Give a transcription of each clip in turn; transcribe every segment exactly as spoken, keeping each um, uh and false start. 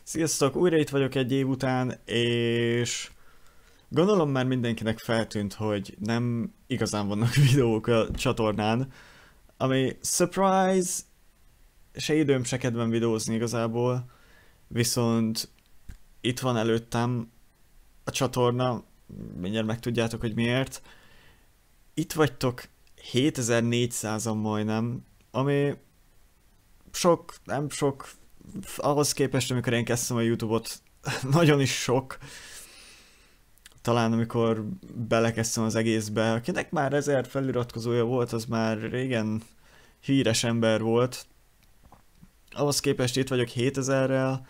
Sziasztok, újra itt vagyok egy év után, és gondolom már mindenkinek feltűnt, hogy nem igazán vannak videók a csatornán, ami surprise, se időm, se kedvem videózni igazából, viszont itt van előttem a csatorna, mindjárt megtudjátok, hogy miért. Itt vagytok hétezer-négyszázan majdnem, ami sok, nem sok, ahhoz képest, amikor én kezdtem a YouTube-ot, nagyon is sok. Talán amikor belekezdtem az egészbe, akinek már ezer feliratkozója volt, az már régen híres ember volt. Ahhoz képest itt vagyok hétezerrel.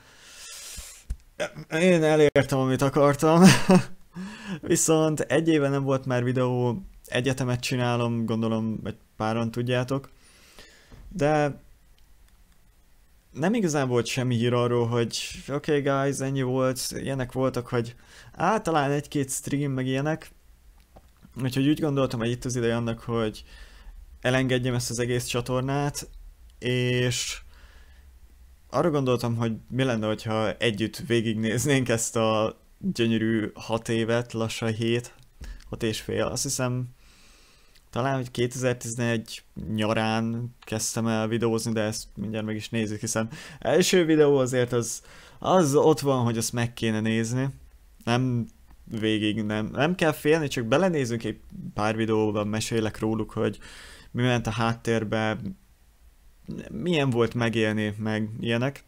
Én elértem, amit akartam. Viszont egy éve nem volt már videó, egyetemet csinálom, gondolom, egy páran tudjátok. De nem igazán volt semmi hír arról, hogy oké okay, guys, ennyi volt, ilyenek voltak, hogy általán egy-két stream, meg ilyenek. Úgyhogy úgy gondoltam, hogy itt az ideje annak, hogy elengedjem ezt az egész csatornát, és arra gondoltam, hogy mi lenne, hogyha együtt végignéznénk ezt a gyönyörű hat évet, lassan hét, hat és fél, azt hiszem, talán, hogy kétezer-tizenegy nyarán kezdtem el videózni, de ezt mindjárt meg is nézzük, hiszen első videó azért az, az ott van, hogy azt meg kéne nézni. Nem végig, nem, nem kell félni, csak belenézünk egy pár videóban, mesélek róluk, hogy mi ment a háttérbe, milyen volt megélni, meg ilyenek.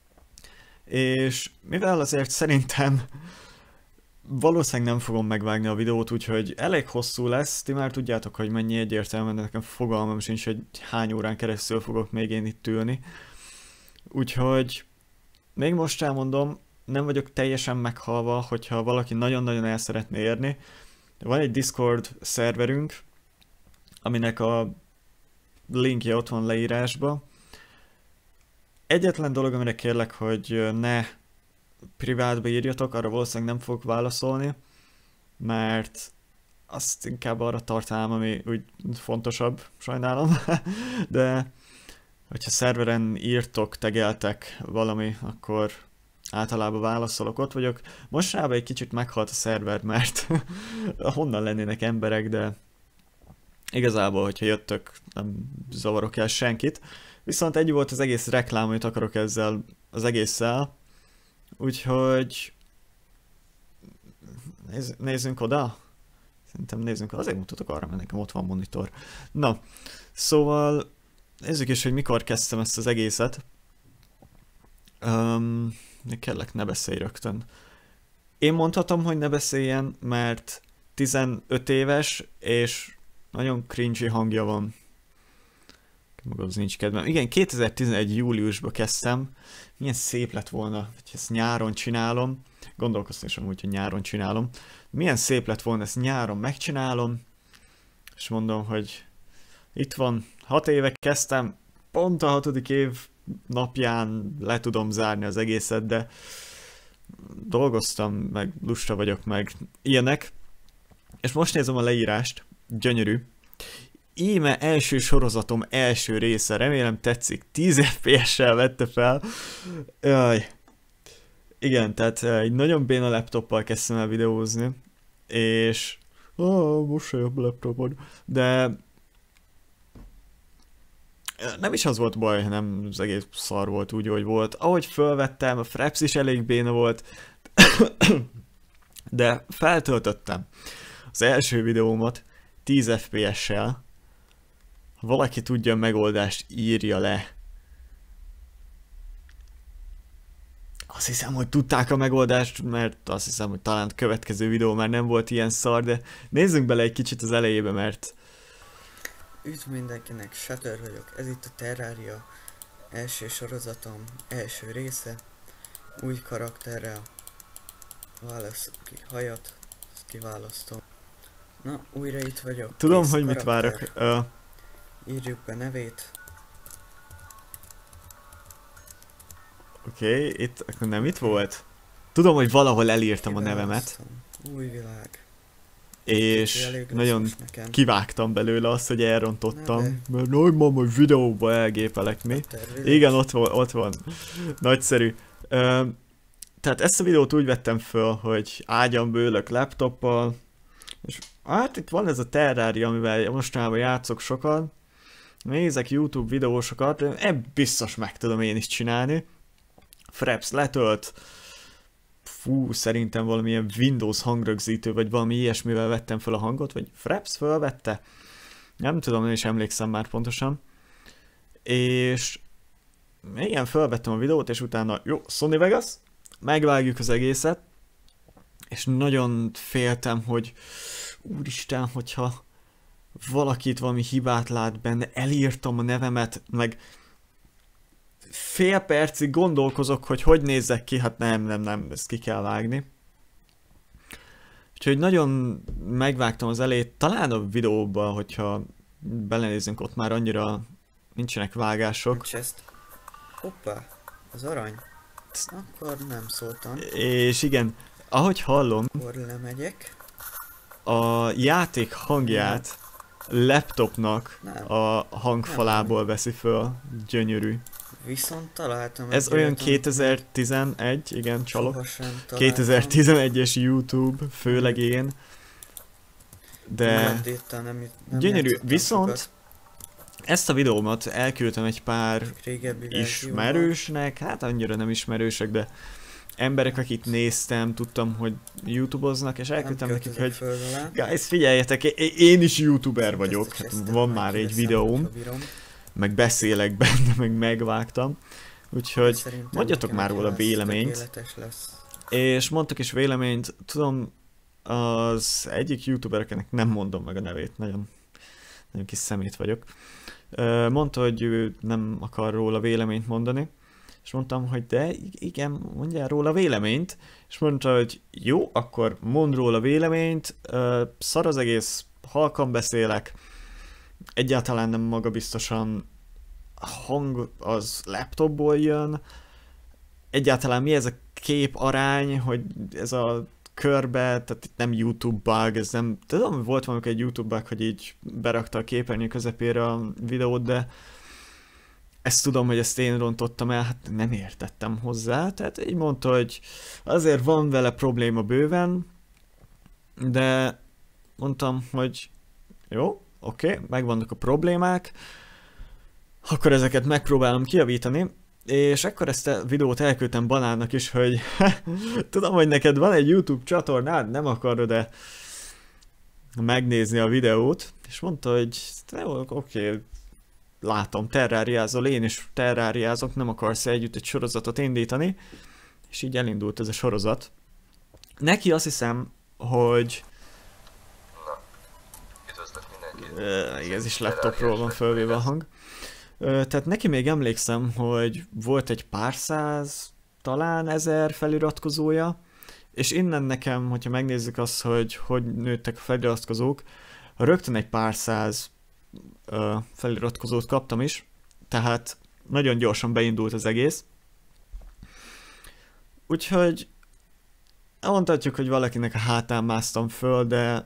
És mivel azért szerintem valószínűleg nem fogom megvágni a videót, úgyhogy elég hosszú lesz, ti már tudjátok, hogy mennyi egyértelműen, de nekem fogalmam sincs, hogy hány órán keresztül fogok még én itt ülni. Úgyhogy még most elmondom, nem vagyok teljesen meghalva, hogyha valaki nagyon-nagyon el szeretné érni. Van egy Discord szerverünk, aminek a linkje ott van leírásba. Egyetlen dolog, amire kérlek, hogy ne privátba írjatok, arra valószínűleg nem fogok válaszolni, mert azt inkább arra tartanám, ami úgy fontosabb, sajnálom, de hogyha szerveren írtok, tegeltek valami, akkor általában válaszolok, ott vagyok. Mostanában egy kicsit meghalt a szerver, mert honnan lennének emberek, de igazából, hogyha jöttök, nem zavarok el senkit. Viszont egy volt az egész reklám, amit akarok ezzel az egésszel. Úgyhogy nézz, nézzünk oda. Szerintem nézzünk oda. Azért mutatok arra, mert nekem ott van monitor. Na, szóval nézzük is, hogy mikor kezdtem ezt az egészet. Um, kérlek, ne beszélj rögtön. Én mondhatom, hogy ne beszéljen, mert tizenöt éves, és nagyon cringy hangja van. Maga az nincs kedvem. Igen, kétezer-tizenegy júliusban kezdtem. Milyen szép lett volna, hogy ezt nyáron csinálom. Gondolkoztam is amúgy, hogy nyáron csinálom. Milyen szép lett volna, ezt nyáron megcsinálom. És mondom, hogy itt van, hat éve kezdtem, pont a hatodik év napján le tudom zárni az egészet, de dolgoztam, meg lusta vagyok, meg ilyenek. És most nézem a leírást, gyönyörű. Íme első sorozatom első része, remélem tetszik, tíz ef pé es-sel vette fel. Jaj. Igen, tehát egy nagyon béna laptoppal kezdtem el videózni, és ah, most se jobb laptopod, de nem is az volt baj, hanem az egész szar volt úgy, hogy volt. Ahogy fölvettem, a fraps is elég béna volt, de feltöltöttem az első videómat tíz ef pé es-sel. Ha valaki tudja a megoldást, írja le. Azt hiszem, hogy tudták a megoldást, mert azt hiszem, hogy talán a következő videó már nem volt ilyen szar, de nézzünk bele egy kicsit az elejébe, mert... Üdv mindenkinek, Shatter vagyok, ez itt a Terraria első sorozatom, első része, új karakterrel, válasz ki hajat, ezt kiválasztom. Na, újra itt vagyok. Tudom, Kész hogy mit karakter. várok. Uh... Írjuk be nevét. Oké, okay, itt akkor nem itt volt? Tudom, hogy valahol elírtam a nevemet. Új világ. És nagyon kivágtam belőle azt, hogy elrontottam. Mert nagy mama videóba elgépelek mi. Igen, ott van, ott van. Nagyszerű. Uh, tehát ezt a videót úgy vettem föl, hogy ágyon bőlök laptoppal, és hát itt van ez a Terraria, amivel mostanában játszok sokat, nézek YouTube videósokat, ebb biztos meg tudom én is csinálni. Fraps letölt, fú, szerintem valamilyen Windows hangrögzítő, vagy valami ilyesmivel vettem fel a hangot, vagy Fraps fölvette? Nem tudom, nem is emlékszem már pontosan. És igen, fölvettem a videót, és utána, jó, Sony Vegas, megvágjuk az egészet, és nagyon féltem, hogy úristen, hogyha valakit valami hibát lát benne, elírtam a nevemet, meg fél percig gondolkozok, hogy hogy nézzek ki, hát nem, nem, nem, ezt ki kell vágni. Úgyhogy nagyon megvágtam az elét, talán a videóban, hogyha belenézzünk, ott már annyira nincsenek vágások. Chest. Hoppá, az arany. Akkor nem szóltam. És igen, ahogy hallom, Akkor lemegyek. a játék hangját laptopnak Nem. a hangfalából veszi föl. Gyönyörű. Viszont találtam Ez egy olyan olyat, amit kétezer-tizenegy, igen, csalok. sohasem találtam. kétezer-tizenegyes YouTube, főleg én. De Nem, déttel nem, nem gyönyörű, játszottam viszont sokat. ezt a videómat elküldtem egy pár Régebbi verzióban. ismerősnek, hát annyira nem ismerősek, de emberek, akik néztem, tudtam, hogy YouTube-oznak, és elküldtem nekik, hogy guys, figyeljetek, én is YouTuber vagyok, hát van már egy videóm, meg beszélek benne, meg megvágtam, úgyhogy mondjatok már róla véleményt, és mondtak is véleményt, tudom, az egyik YouTuber, akinek nem mondom meg a nevét, nagyon, nagyon kis szemét vagyok, mondta, hogy ő nem akar róla véleményt mondani, és mondtam, hogy de igen, mondjál róla véleményt, és mondta, hogy jó, akkor mondd róla véleményt, szar az egész, halkan beszélek, egyáltalán nem magabiztosan, a hang az laptopból jön, egyáltalán mi ez a kép arány, hogy ez a körbe, tehát itt nem YouTube bug, ez nem, tudom, volt valamikor egy YouTube bug, hogy így berakta a képernyő közepére a videót, de ezt tudom, hogy ezt én rontottam el, hát nem értettem hozzá, tehát így mondta, hogy azért van vele probléma bőven, de mondtam, hogy jó, oké, okay, megvannak a problémák, akkor ezeket megpróbálom kijavítani, és akkor ezt a videót elküldtem Banánnak is, hogy tudom, hogy neked van egy YouTube csatornád, nem akarod-e megnézni a videót, és mondta, hogy oké, okay, látom, terráriázol, én is terráriázok, nem akarsz együtt egy sorozatot indítani, és így elindult ez a sorozat. Neki azt hiszem, hogy Na, üdvözlök mindenkit. Uh, ez is laptopról van fölvéve a hang. Uh, tehát neki még emlékszem, hogy volt egy pár száz, talán ezer feliratkozója, és innen nekem, hogyha megnézzük azt, hogy hogy nőttek a feliratkozók, rögtön egy pár száz uh, feliratkozót kaptam is, tehát nagyon gyorsan beindult az egész. Úgyhogy mondhatjuk, hogy valakinek a hátán másztam föl, de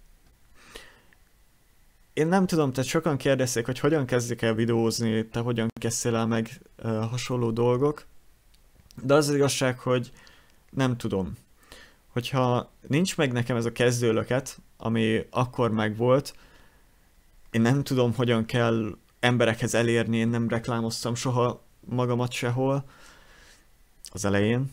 én nem tudom, tehát sokan kérdezték, hogy hogyan kezdjük el videózni, te hogyan kezdtél el meg uh, hasonló dolgok, de az, az igazság, hogy nem tudom. Hogyha nincs meg nekem ez a kezdőlöket, ami akkor meg volt, én nem tudom, hogyan kell emberekhez elérni, én nem reklámoztam soha magamat sehol az elején.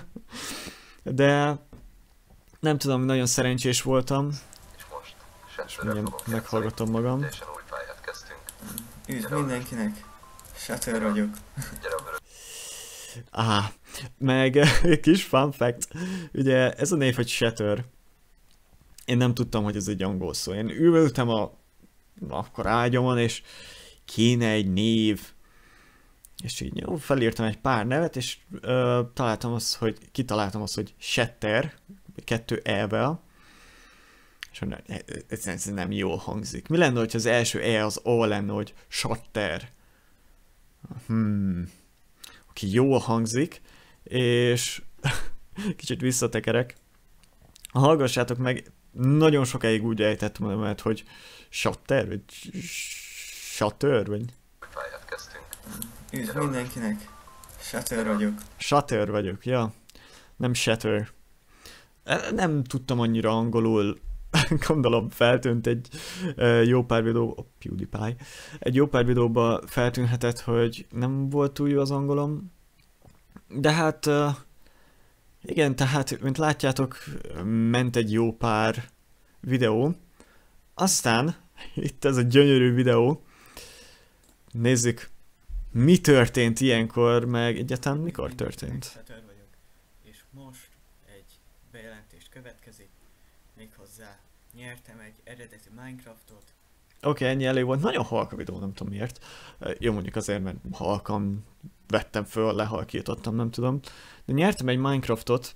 De nem tudom, nagyon szerencsés voltam. És most És mondjam, meghallgatom magam. Teljesen új pályát kezdtünk. Üdv mindenkinek! Shatter vagyok. Gyere a vörös. Aha, meg egy kis fun fact, ugye ez a név, hogy Shatter, én nem tudtam, hogy ez egy angol szó. Én ültem a akkor ágyamon, és kéne egy név, és így jó, felírtam egy pár nevet, és ö, találtam azt, hogy kitaláltam azt, hogy Shatter, kettő E-vel, és ez, ez nem jól hangzik. Mi lenne, hogyha az első E az O lenne, hogy Shatter? Hmm. Oké, jól hangzik, és kicsit visszatekerek. Hallgassátok meg, nagyon sokáig úgy ejtettem, mert hogy Shatter, vagy Shatter, vagy... Új pályát kezdtünk. Üdv mindenkinek! Shatter vagyok. Shatter vagyok, ja. Nem Shatter. Nem tudtam annyira angolul, gondolom feltűnt egy jó pár videó, oh, PewDiePie, egy jó pár videóban feltűnhetett, hogy nem volt túl jó az angolom, de hát igen, tehát, mint látjátok, ment egy jó pár videó, aztán itt ez a gyönyörű videó, nézzük, mi történt ilyenkor, meg egyáltalán mikor történt. Shatter vagyok, és most egy bejelentés következik, méghozzá nyertem egy eredeti Minecraftot. Oké, okay, ennyi elég volt. Nagyon halk a videó, nem tudom miért. Jó, mondjuk azért, mert halkan vettem föl, lehalkítottam, nem tudom. De nyertem egy Minecraftot.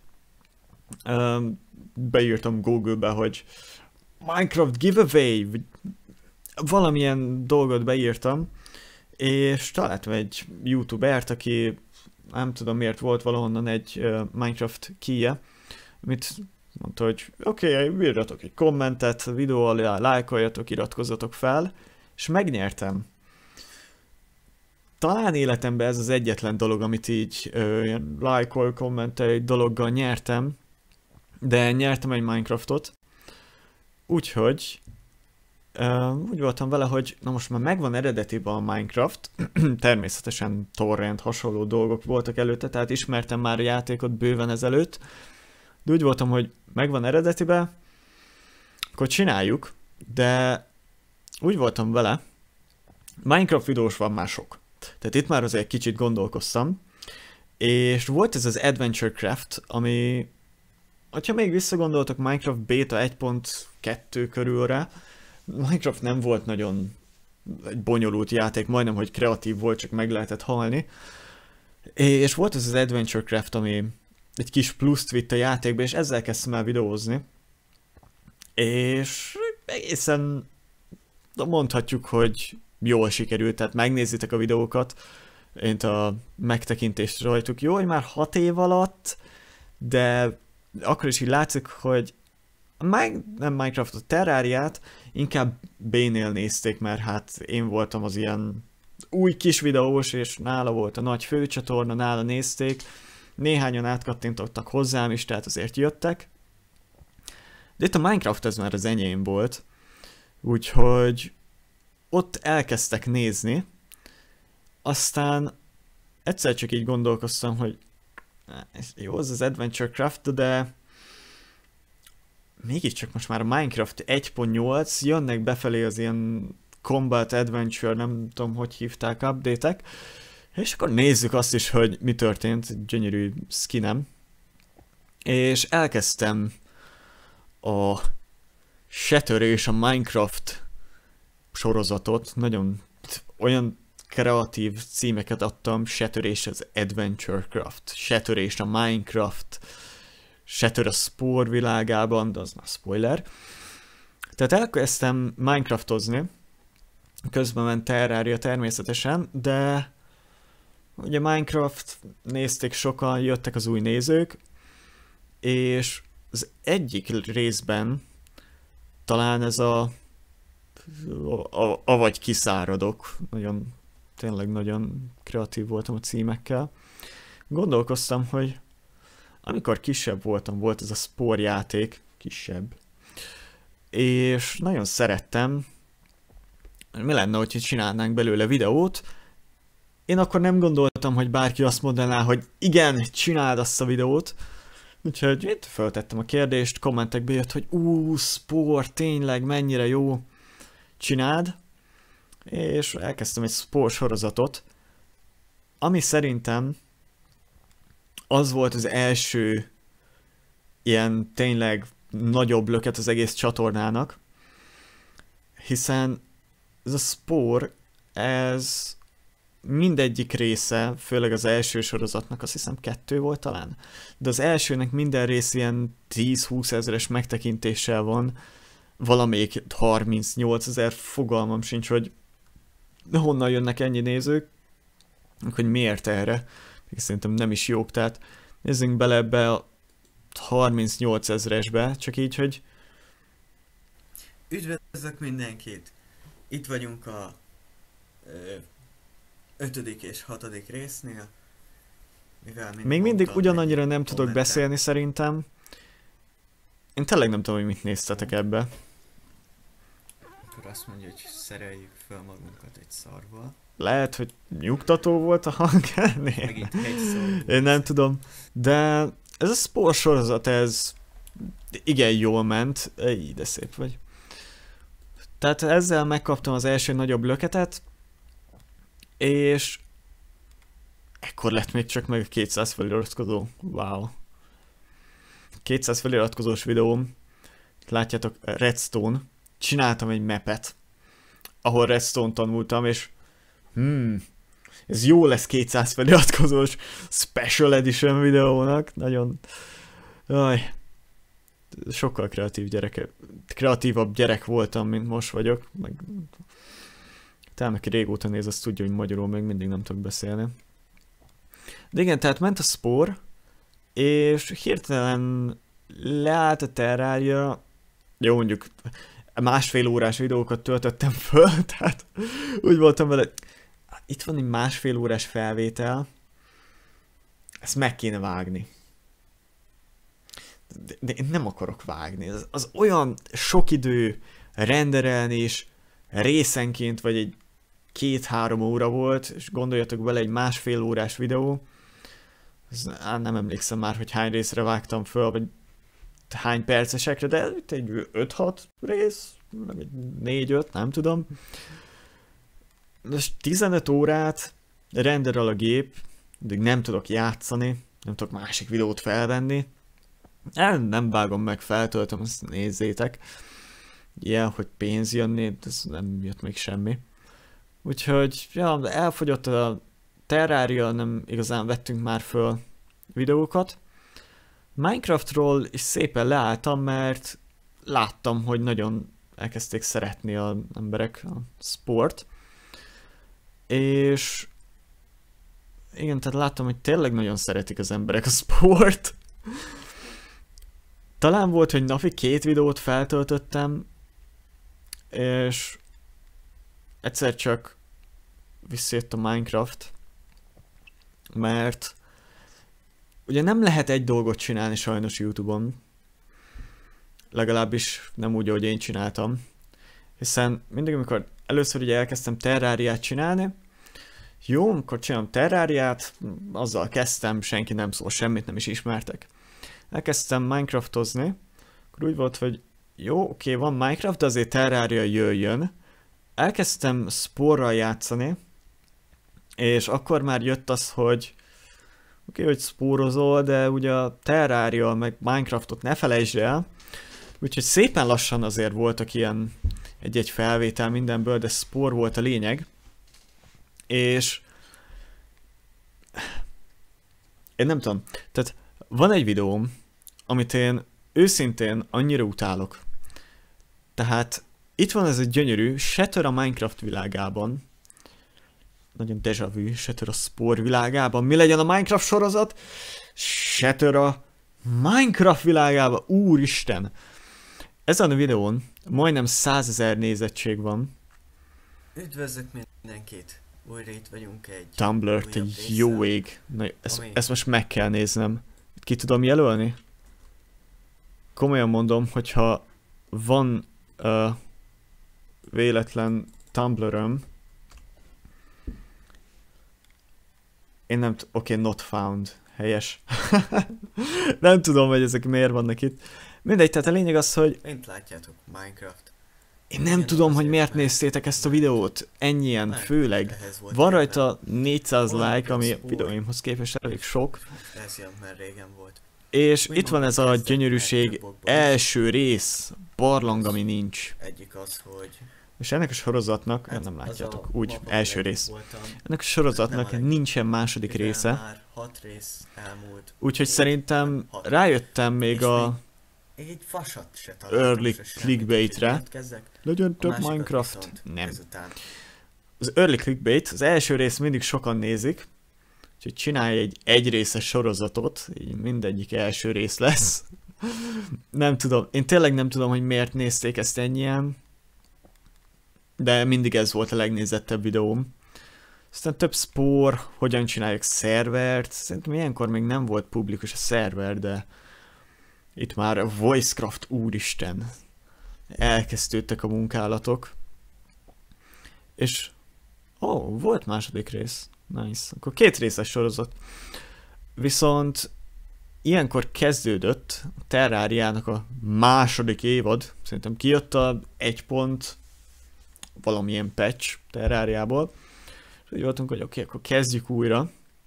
Beírtam Google-be, hogy Minecraft giveaway, valamilyen dolgot beírtam, és találtam egy YouTubert, aki nem tudom miért volt valahonnan egy Minecraft kije, amit mondta, hogy oké, okay, írjatok egy kommentet, videó alá, lájkoljatok, iratkozzatok fel, és megnyertem. Talán életemben ez az egyetlen dolog, amit így ö, ilyen lájkol, kommentel egy dologgal nyertem, de nyertem egy Minecraftot, úgyhogy ö, úgy voltam vele, hogy na most már megvan eredetiben a Minecraft, természetesen torrent, hasonló dolgok voltak előtte, tehát ismertem már a játékot bőven ezelőtt, de úgy voltam, hogy megvan eredetibe, akkor csináljuk, de úgy voltam vele, Minecraft videós van már sok. Tehát itt már azért kicsit gondolkoztam, és volt ez az Adventure Craft, ami, hogyha még visszagondoltok Minecraft Beta egy pont kettő körülre, Minecraft nem volt nagyon egy bonyolult játék, majdnem, hogy kreatív volt, csak meg lehetett halni. És volt ez az Adventure Craft, ami egy kis pluszt vitt a játékba, és ezzel kezdtem el videózni. És egészen mondhatjuk, hogy jól sikerült, tehát megnézitek a videókat, én a megtekintést rajtuk. Jó, hogy már hat év alatt, de akkor is így látszik, hogy nem Minecraft, a Terrariát inkább B-nél nézték, mert hát én voltam az ilyen új kis videós, és nála volt a nagy főcsatorna, nála nézték. Néhányan átkattintottak hozzám is, tehát azért jöttek. De itt a Minecraft ez már az enyém volt, úgyhogy ott elkezdtek nézni, aztán egyszer csak így gondolkoztam, hogy jó, az az Adventure Craft, de mégiscsak most már a Minecraft egy pont nyolc, jönnek befelé az ilyen Combat Adventure, nem tudom, hogy hívták, update-ek, és akkor nézzük azt is, hogy mi történt, gyönyörű skinem. És elkezdtem a Shatter és a Minecraft sorozatot, nagyon olyan kreatív címeket adtam, Shatter és az Adventure Craft, Shatter és a Minecraft, Shatter a Spore világában, de az már spoiler. Tehát elkezdtem Minecraftozni, közben ment Terraria természetesen, de ugye Minecraft nézték sokan, jöttek az új nézők, és az egyik részben talán ez a avagy kiszáradok, nagyon, tényleg nagyon kreatív voltam a címekkel. Gondolkoztam, hogy amikor kisebb voltam, volt ez a Spore játék, kisebb, és nagyon szerettem, mi lenne, hogyha csinálnánk belőle videót. Én akkor nem gondoltam, hogy bárki azt mondaná, hogy igen, csináld azt a videót. Úgyhogy itt feltettem a kérdést, kommentekbe jött, hogy ú, Spore, tényleg mennyire jó, csináld. És elkezdtem egy Spore sorozatot, ami szerintem az volt az első ilyen tényleg nagyobb löket az egész csatornának, hiszen ez a Spore, ez mindegyik része, főleg az első sorozatnak, azt hiszem kettő volt talán, de az elsőnek minden rész ilyen tíz-húsz ezeres megtekintéssel van, valamelyik harmincnyolc ezer, fogalmam sincs, hogy honnan jönnek ennyi nézők, hogy miért erre, még szerintem nem is jók, tehát nézzünk bele ebbe a harmincnyolc ezeresbe, csak így, hogy üdvözlök mindenkit! Itt vagyunk a ö, ötödik és hatodik résznél. Mivel, mint Még mindig mondtam, ugyanannyira egy nem tudok kommentben, beszélni szerintem. Én tényleg nem tudom, hogy mit néztetek ebbe. Akkor azt mondja, hogy szereljük fel magunkat egy szarval. Lehet, hogy nyugtató volt a hang. Megint egy szó. Én nem tudom. De ez a Spore sorozat, ez igen jól ment. Így, de szép vagy. Tehát ezzel megkaptam az első nagyobb löketet, és ekkor lett még csak meg a kétszáz feliratkozó. Wow. kétszáz feliratkozós videóm. Látjátok, Redstone. Csináltam egy mapet, ahol Redstone tanultam, és hmm, ez jó lesz kétszáz feliratkozós Special Edition videónak. Nagyon... Jaj. Sokkal kreatív gyereke, kreatívabb gyerek voltam, mint most vagyok. Meg... Talán aki régóta néz, azt tudja, hogy magyarul még mindig nem tudok beszélni. De igen, tehát ment a Spore, és hirtelen leállt a Terraria. Jó, mondjuk másfél órás videókat töltöttem föl, tehát úgy voltam vele, itt van egy másfél órás felvétel, ezt meg kéne vágni. De, de én nem akarok vágni, az, az olyan sok idő renderelni, és részenként, vagy egy két-három óra volt, és gondoljatok bele, egy másfél órás videó, az, á, nem emlékszem már, hogy hány részre vágtam föl, vagy hány percesekre, de itt egy öt-hat rész, meg egy négy-öt, nem tudom. Most tizenöt órát renderel a gép, de nem tudok játszani, nem tudok másik videót felvenni. El nem vágom meg, feltöltöm, azt nézzétek. Ilyen, hogy pénz jönni, ez nem jött még semmi. Úgyhogy, ja, elfogyott a Terraria, nem igazán vettünk már föl videókat. Minecraftról is szépen leálltam, mert láttam, hogy nagyon elkezdték szeretni az emberek a sport. És igen, tehát láttam, hogy tényleg nagyon szeretik az emberek a sport. Talán volt, hogy napi két videót feltöltöttem, és egyszer csak visszajött a Minecraft, mert ugye nem lehet egy dolgot csinálni sajnos YouTube-on, legalábbis nem úgy, ahogy én csináltam, hiszen mindig, amikor először ugye elkezdtem Terrariát csinálni, jó, amikor csinálom Terrariát, azzal kezdtem, senki nem szól semmit, nem is ismertek. Elkezdtem Minecraftozni, akkor úgy volt, hogy jó, oké, van Minecraft, de azért Terraria jöjjön. Elkezdtem Spore-ral játszani, és akkor már jött az, hogy oké, hogy spórozol, de ugye a Terraria meg Minecraftot ne felejtsd el. Úgyhogy szépen lassan azért voltak ilyen egy-egy felvétel mindenből, de Spore volt a lényeg. És én nem tudom, tehát van egy videóm, amit én őszintén annyira utálok. Tehát itt van ez egy gyönyörű Shatter a Minecraft világában. Nagyon déjà vu, Shatter a Spore világában. Mi legyen a Minecraft sorozat? Shatter a Minecraft világában. Úristen! Ezen a videón majdnem százezer nézettség van. Üdvözlök mindenkit! Újra itt vagyunk egy Tumblr-t újabb egy jó résszel, ég. Na, ezt, ami- ezt most meg kell néznem. Ki tudom jelölni? Komolyan mondom, hogyha van uh, véletlen Tumblr-öm, én nem t- oké, okay, not found. Helyes. Nem tudom, hogy ezek miért vannak itt. Mindegy, tehát a lényeg az, hogy Mint látjátok, Minecraft. én nem Igen, tudom, hogy azért, miért mert- néztétek ezt a videót. Ennyien, mert főleg. ehhez volt Van kedvem. rajta négyszáz Olyan like, ami a rossz videóimhoz képest elég sok. Ez ilyen már régen volt. És Úgy itt van ez a mondom, kezdek gyönyörűség megtöbbokból. első rész, barlang, ami nincs. Egyik az, hogy... És ennek a sorozatnak, hát nem az látjátok, a úgy, map, első ahol rész. voltam, Ennek a sorozatnak nem a leg- nincsen második mivel része, Már hat rész elmúlt. úgyhogy Hét, szerintem hat. rájöttem még És a Egy fasat se találtam. early se semmit, clickbaitre. úgyhogy jelentkezzek. legyen A több másikat Minecraft. viszont Nem. Ezután. Az early clickbait, az első rész mindig sokan nézik, úgyhogy csinálj egy egyrészes sorozatot, így mindegyik első rész lesz. Nem tudom, én tényleg nem tudom, hogy miért nézték ezt ennyien, de mindig ez volt a legnézettebb videóm. Aztán több Spore, hogyan csinálják szervert. Szerintem ilyenkor még nem volt publikus a szerver, de itt már a Voicecraft, úristen. Elkezdődtek a munkálatok. És ó, oh, volt második rész. Nice. Akkor két részes sorozat. Viszont ilyenkor kezdődött a Terráriának a második évad. Szerintem kijött a egy pont valamilyen patch Terráriából. És úgy voltunk, hogy oké, okay, akkor kezdjük újra.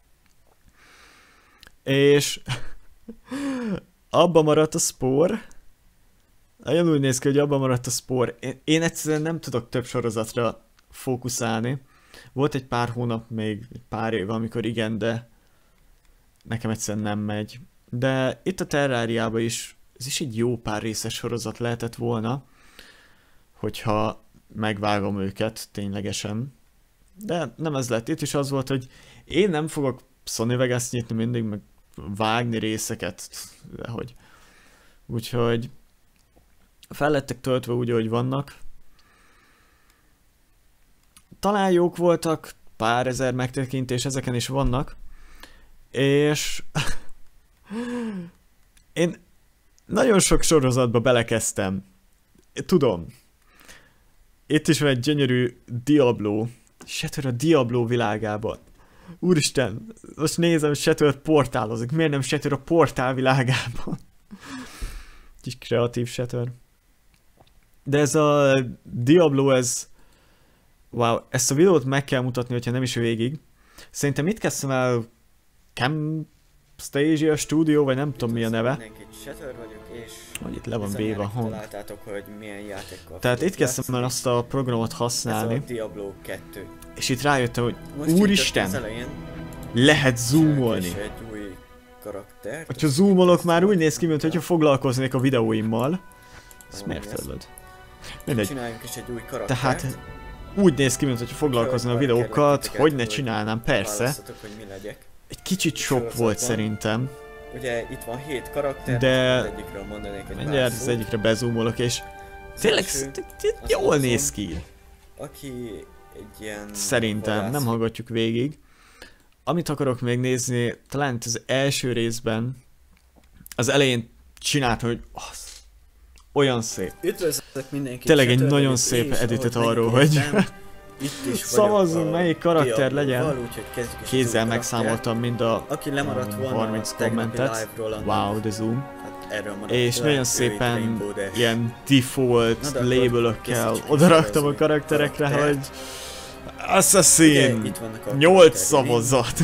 És abba maradt a Spore. Nagyon úgy néz ki, hogy abban maradt a Spore. Én, én egyszerűen nem tudok több sorozatra fókuszálni. Volt egy pár hónap, még egy pár év, amikor igen, de nekem egyszerűen nem megy. De itt a Terráriában is, ez is egy jó pár részes sorozat lehetett volna, hogyha megvágom őket ténylegesen. De nem ez lett. Itt is az volt, hogy én nem fogok Sony Vegas nyitni mindig, meg vágni részeket, de hogy. Úgyhogy fel lettek töltve úgy, ahogy vannak. Talán jók voltak, pár ezer megtekintés ezeken is vannak. És én nagyon sok sorozatba belekezdtem. Tudom. Itt is van egy gyönyörű Diablo. Shatter a Diablo világában. Úristen, most nézem, Shatter portálozik. Miért nem Shatter a portál világában? Kis kreatív Shatter. De ez a Diablo, ez... Wow, ezt a videót meg kell mutatni, hogyha nem is végig. Szerintem itt kezdtem el Camtasia Studio, vagy nem tudom mi a neve. Shatter vagyok, és hogy itt le van véve a hang. Találtátok, hogy milyen játékkal. Tehát itt kezdtem el azt a programot használni. Ez a Diablo kettő. És itt rájöttem, hogy Most úristen, lehet zoomolni. Egy új karakter. Hogyha zoomolok, már úgy néz ki, mintha foglalkoznék a videóimmal. Ezt miért törlöd? Mindegy. Csináljunk is egy új karaktert. Tehát úgy néz ki, mintha foglalkozna a videókat, hogy ne csinálnám, persze. Hogy mi legyek. Egy kicsit sok volt szerintem. Ugye itt van hét karakter, de az egyikről mondanék egy mindjárt az egyikre bezoomolok, és tényleg jól néz ki. Aki egy ilyen... Szerintem, nem hallgatjuk végig. Amit akarok még nézni, talán az első részben, az elején csináltam, hogy az, olyan szép. Üdvözlök mindenkit. Tényleg egy nagyon szép editet arról, hogy szavazzunk, melyik karakter legyen. Kézzel megszámoltam mind a harminc kommentet. Wow, de zoom. És nagyon szépen ilyen default labelökkel odaraktam a karakterekre, hogy Assassin! nyolc szavazat!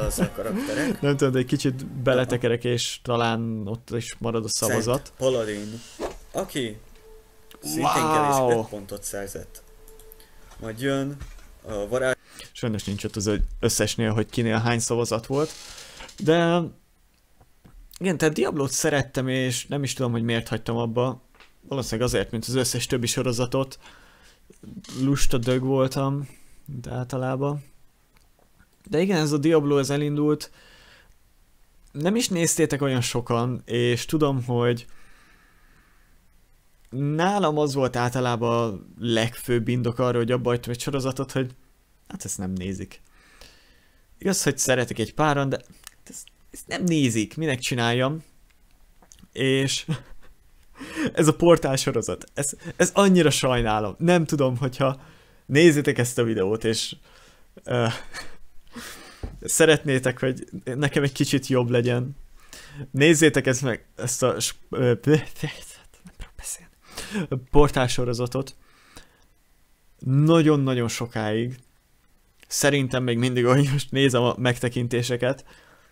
Nem tudom, de egy kicsit beletekerek, és talán ott is marad a szavazat. Paladin, aki szintén kevés öt pontot szerzett. Majd jön a varázs... Sajnos nincs ott az összesnél, hogy kinél hány szavazat volt. De... igen, tehát Diablót szerettem, és nem is tudom, hogy miért hagytam abba. Valószínűleg azért, mint az összes többi sorozatot. Lusta dög voltam, de általában. De igen, ez a Diablo, ez elindult. Nem is néztétek olyan sokan, és tudom, hogy nálam az volt általában a legfőbb indok arra, hogy abba hagytam egy sorozatot, hogy hát ezt nem nézik. Igaz, hogy szeretek egy páran, de ezt, ezt nem nézik, minek csináljam. És ez a portál sorozat, ez, ez annyira sajnálom. Nem tudom, hogyha nézzétek ezt a videót, és uh, szeretnétek, hogy nekem egy kicsit jobb legyen. Nézzétek ezt meg, ezt a uh, portál sorozatot. Nagyon-nagyon sokáig. Szerintem még mindig, ahogy most nézem a megtekintéseket.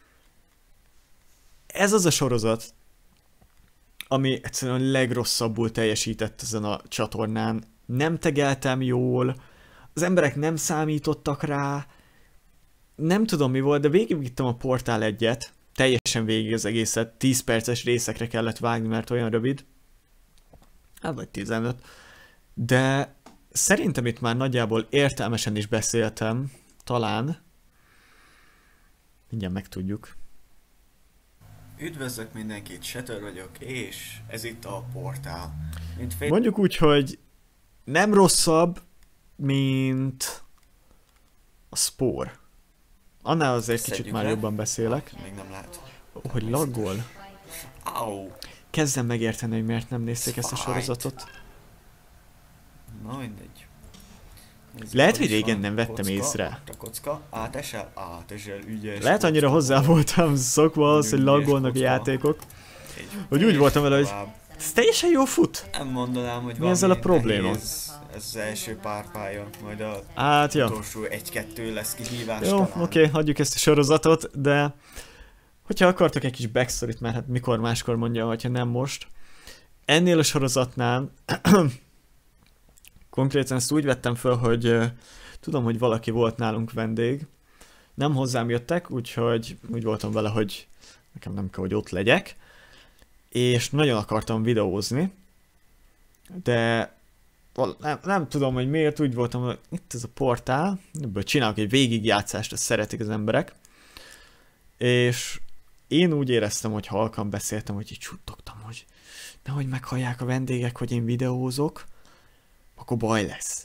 Ez az a sorozat, ami egyszerűen a legrosszabbul teljesített ezen a csatornán. Nem tegeltem jól, az emberek nem számítottak rá, nem tudom mi volt, de végigvittem a portál egyet, teljesen végig az egészet, tíz perces részekre kellett vágni, mert olyan rövid. Hát vagy tizenöt. De szerintem itt már nagyjából értelmesen is beszéltem, talán. Mindjárt megtudjuk. Üdvözlök mindenkit, Shatter vagyok, és ez itt a portál. Mint fél... Mondjuk úgy, hogy nem rosszabb, mint a Spore. Annál azért kicsit Szedjük már le. jobban beszélek. Még nem lehet. Hogy laggol. Au! Kezdem megérteni, hogy miért nem nézték ezt a Fight. sorozatot. Na mindegy. Nézzük, Lehet, hol hogy is régen van. nem vettem Kocka, észre. A kocka, átesel, átesel, ügyes. Lehet annyira kocka. hozzá voltam szokva az, hogy Ügyes laggolnak a kocka. játékok. Egy Hogy úgy voltam vele, hogy tovább. ez teljesen jó fut. Nem mondanám, hogy Mi valami ezzel a probléma? nehéz. Ez az első pár pálya, majd a Hát, ja. utolsó egy-kettő lesz kihívás Jó, talán. oké, okay, hagyjuk ezt a sorozatot, de hogyha akartok egy kis backstoryt, mert hát mikor máskor mondja, hogyha nem most. Ennél a sorozatnál konkrétan ezt úgy vettem föl, hogy uh, tudom, hogy valaki volt nálunk vendég. Nem hozzám jöttek, úgyhogy úgy voltam vele, hogy nekem nem kell, hogy ott legyek. És nagyon akartam videózni, de nem, nem tudom, hogy miért úgy voltam, hogy itt ez a portál, ebből csinálok egy végigjátszást, ezt szeretik az emberek. És én úgy éreztem, hogy halkan beszéltem, hogy így suttogtam, hogy nehogy meghallják a vendégek, hogy én videózok, akkor baj lesz.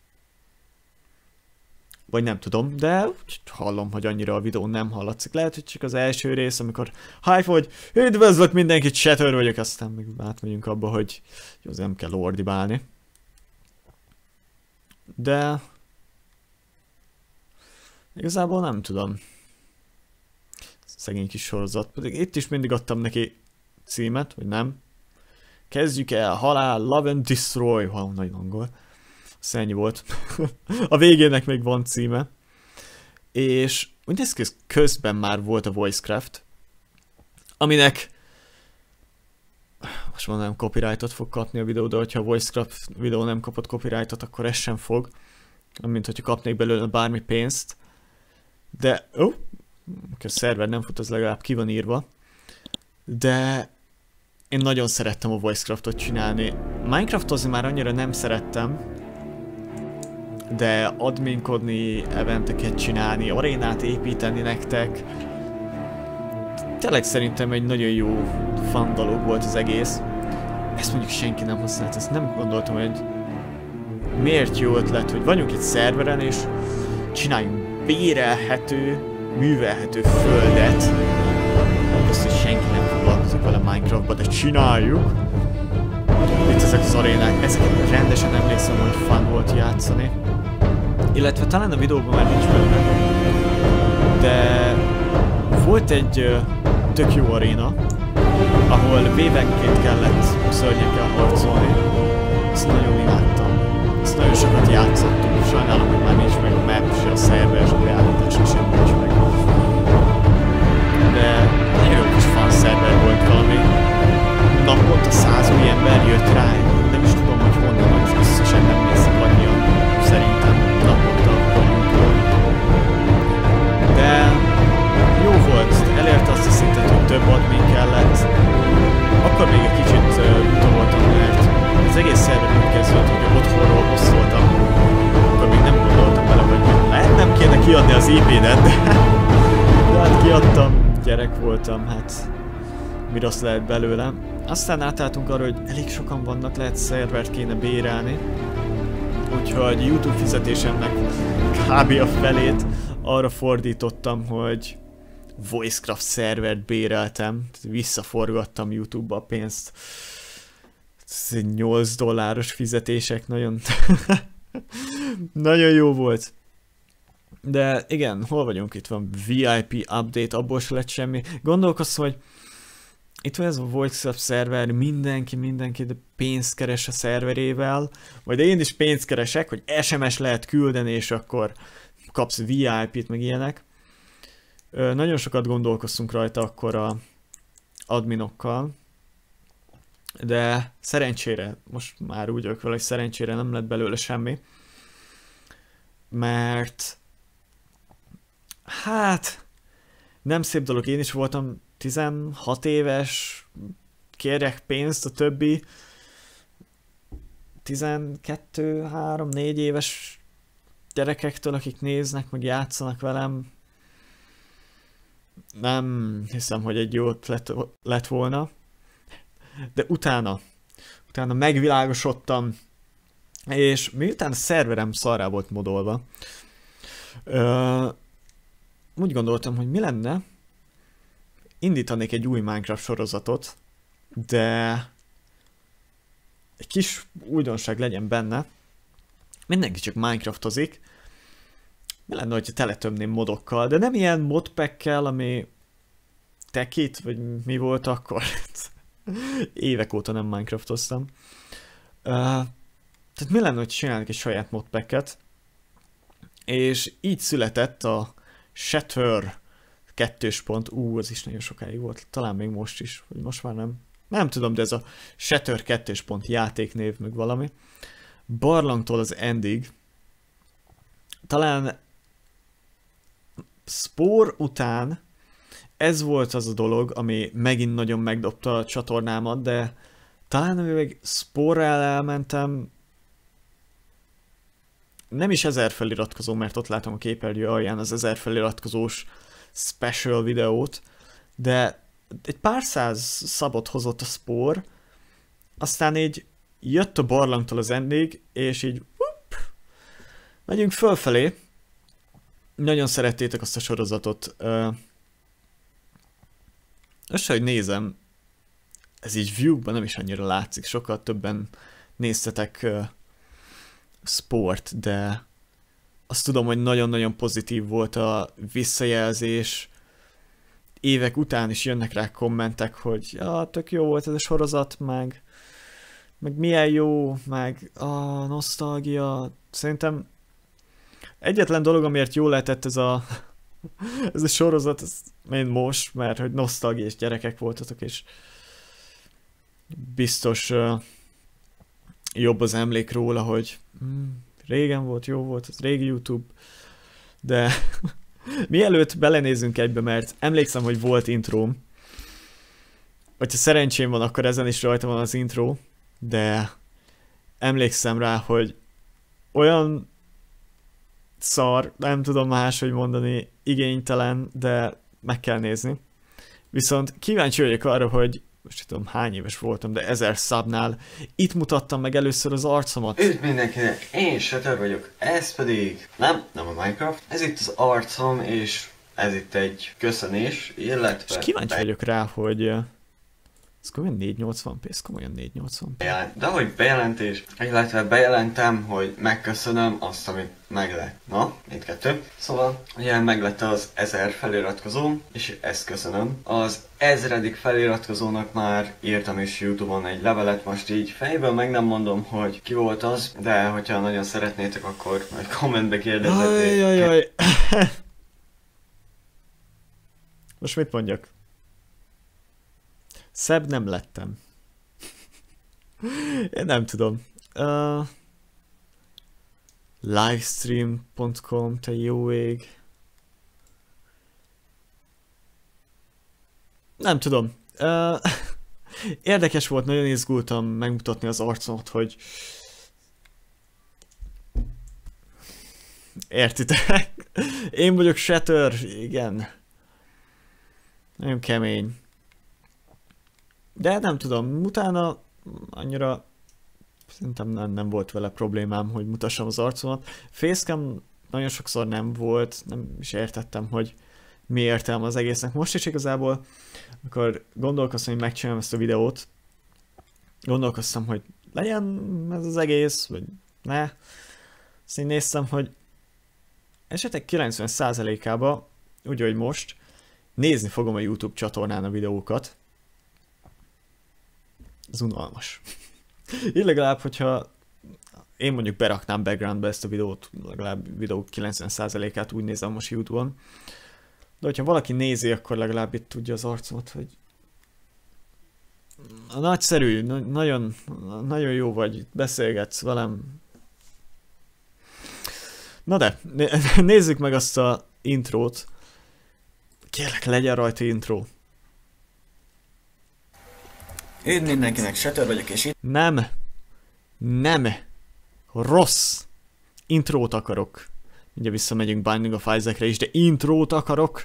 Vagy nem tudom, de hallom, hogy annyira a videón nem hallatszik. Lehet, hogy csak az első rész, amikor hype, hogy üdvözlök mindenkit, Shatter vagyok, aztán meg átmegyünk abba, hogy jó, nem kell ordibálni. De igazából nem tudom. Szegény kis sorozat. Pedig itt is mindig adtam neki címet, vagy nem. Kezdjük el, halál, love and destroy. Wow, nagyon angol. Ez ennyi volt. A végének még van címe. És mindez közben már volt a Voicecraft, aminek most mondanám copyrightot fog kapni a videó, de hogyha a Voicecraft videó nem kapott copyrightot, akkor ez sem fog. Mint hogyha kapnék belőle bármi pénzt. De, ó, oh, a szerver nem fut, az legalább ki van írva. De én nagyon szerettem a Voicecraftot csinálni. Minecraftozni már annyira nem szerettem, de adminkodni, eventeket csinálni, arénát építeni nektek. Tényleg szerintem egy nagyon jó fun dolog volt az egész. Ezt mondjuk senki nem használt, ezt nem gondoltam, hogy miért jó ötlet, hogy vagyunk egy szerveren és csináljunk bérelhető, művelhető földet. Azt, hogy senki nem foglalkozik vele Minecraftba, de csináljuk. Itt ezek az arénák, ezeket rendesen emlékszem, hogy fun volt játszani. Illetve talán a videóban már nincs benne, de volt egy uh, tök jó aréna, ahol vévenként kellett szörnyekkel harcolni. Ezt nagyon imádtam. Ezt nagyon sokat játszottunk, sajnálom, hogy már nincs meg a map, se a szerver, se a beállítása sem nincs meg. De nagyon jó kis fan szerver volt valami. Naponta száz új ember jött rá, nem is tudom, hogy honnan, az összesen nem néztek annyian, szerintem naponta vagyunk. De jó volt, elérte azt a szintet, hogy több admin kellett. Akkor még egy kicsit uh, buta voltam, mert az egész szerver úgy kezdődött, hogy otthonról hosszoltam. Akkor még nem gondoltam bele, hogy lehet nem kéne kiadni az í pé-net, de, de hát kiadtam, gyerek voltam, hát mi rossz lehet belőle. Aztán átálltunk arra, hogy elég sokan vannak, lehet szervert kéne bérelni. Úgyhogy YouTube fizetésemnek kb. A felét arra fordítottam, hogy Voicecraft szervert béreltem. Visszaforgattam YouTube-ba a pénzt. Ez egy nyolc dolláros fizetések, nagyon... nagyon jó volt. De igen, hol vagyunk? Itt van vé i pé update, abból se lett semmi. Gondolkoztam, hogy itt van ez a Voicecraft szerver, mindenki, mindenki de pénzt keres a szerverével, majd én is pénzt keresek, hogy es em es lehet küldeni, és akkor kapsz vé i pé-t, meg ilyenek. Ö, nagyon sokat gondolkoztunk rajta akkor a adminokkal, de szerencsére, most már úgy vagyok vele, hogy szerencsére nem lett belőle semmi, mert hát nem szép dolog, én is voltam tizenhat éves, kérjek pénzt, a többi tizenkettő, három, négy éves gyerekektől, akik néznek, meg játszanak velem. Nem hiszem, hogy egy jó lett, lett volna. De utána, utána megvilágosodtam, és miután a szerverem szarrá volt modolva, Ö, úgy gondoltam, hogy mi lenne, indítanék egy új Minecraft sorozatot, de egy kis újdonság legyen benne, mindenki csak Minecraftozik, mi lenne, hogyha teletömném modokkal, de nem ilyen modpackkel, ami tekit, vagy mi volt akkor? Évek óta nem Minecraftoztam. Uh, tehát mi lenne, hogy csinálnék egy saját modpacket, és így született a Shatter kettős pont, ú, az is nagyon sokáig volt, talán még most is, vagy most már nem. Nem tudom, de ez a Shatter kettős pont játéknév, meg valami. Barlangtól az endig. Talán Spore után ez volt az a dolog, ami megint nagyon megdobta a csatornámat, de talán még Spore-rel elmentem, nem is ezer feliratkozó, mert ott látom a képernyő alján az ezer feliratkozós special videót, de egy pár száz szabot hozott a Spore, aztán így jött a barlangtól az endig, és így whoop, megyünk fölfelé. Nagyon szerettétek azt a sorozatot. Most, hogy nézem, ez így view-ban nem is annyira látszik, sokkal többen néztetek uh, Sport, de azt tudom, hogy nagyon-nagyon pozitív volt a visszajelzés. Évek után is jönnek rá kommentek, hogy ja, tök jó volt ez a sorozat, meg, meg milyen jó, meg a nosztalgia. Szerintem egyetlen dolog, amiért jól lehetett ez a, ez a sorozat, ez én most, mert hogy nosztalgiás gyerekek voltatok, és biztos uh, jobb az emlék róla, hogy mm, régen volt, jó volt, ez régi YouTube, de mielőtt belenézünk egybe, mert emlékszem, hogy volt intróm, hogyha szerencsém van, akkor ezen is rajta van az intro, de emlékszem rá, hogy olyan szar, nem tudom máshogy mondani, igénytelen, de meg kell nézni. Viszont kíváncsi vagyok arra, hogy most tudom hány éves voltam, de ezer szabnál itt mutattam meg először az arcomat. Üdv mindenkinek, én Shatter vagyok, ez pedig nem, nem a Minecraft, ez itt az arcom, és ez itt egy köszönés, illetve... És kíváncsi vagyok rá, hogy ez komolyan négyszáznyolcvan pé, ez komolyan négyszáznyolcvan pé. De hogy bejelentés, illetve bejelentem, hogy megköszönöm azt, amit meg lett. Na, mindkettő. Szóval, ugye meg lett az ezer feliratkozó, és ezt köszönöm. Az ezredik feliratkozónak már írtam is YouTube-on egy levelet, most így fejből meg nem mondom, hogy ki volt az, de hogyha nagyon szeretnétek, akkor majd kommentbe kérdezzetek. Ajajaj. Most mit mondjak? Szebb nem lettem. Én nem tudom. Uh, livestream pont com, te jó ég. Nem tudom. Uh, érdekes volt, nagyon izgultam megmutatni az arcomat, hogy értitek? Én vagyok Shatter, igen. Nagyon kemény. De nem tudom, utána annyira szerintem nem, nem volt vele problémám, hogy mutassam az arcomat. Facecam nagyon sokszor nem volt, nem is értettem, hogy mi értelme az egésznek. Most is igazából, amikor gondolkoztam, hogy megcsinálom ezt a videót, gondolkoztam, hogy legyen ez az egész, vagy ne. Azt így néztem, hogy esetek kilencven százalékában, úgy, hogy most, nézni fogom a YouTube csatornán a videókat. Ez unalmas. Így legalább, hogyha én mondjuk beraknám backgroundba ezt a videót, legalább videó kilencven százalékát úgy nézem most YouTube-on. De hogyha valaki nézi, akkor legalább itt tudja az arcomat, hogy nagyszerű, na- nagyon, nagyon jó vagy, beszélgetsz velem. Na de, né- nézzük meg azt a intrót. Kérlek, legyen rajta intro. Üdv mindenkinek, Shatter vagyok, és itt... Nem. Nem. Rossz. Intrót akarok. Ugye visszamegyünk Binding of Isaacre is, de intrót akarok.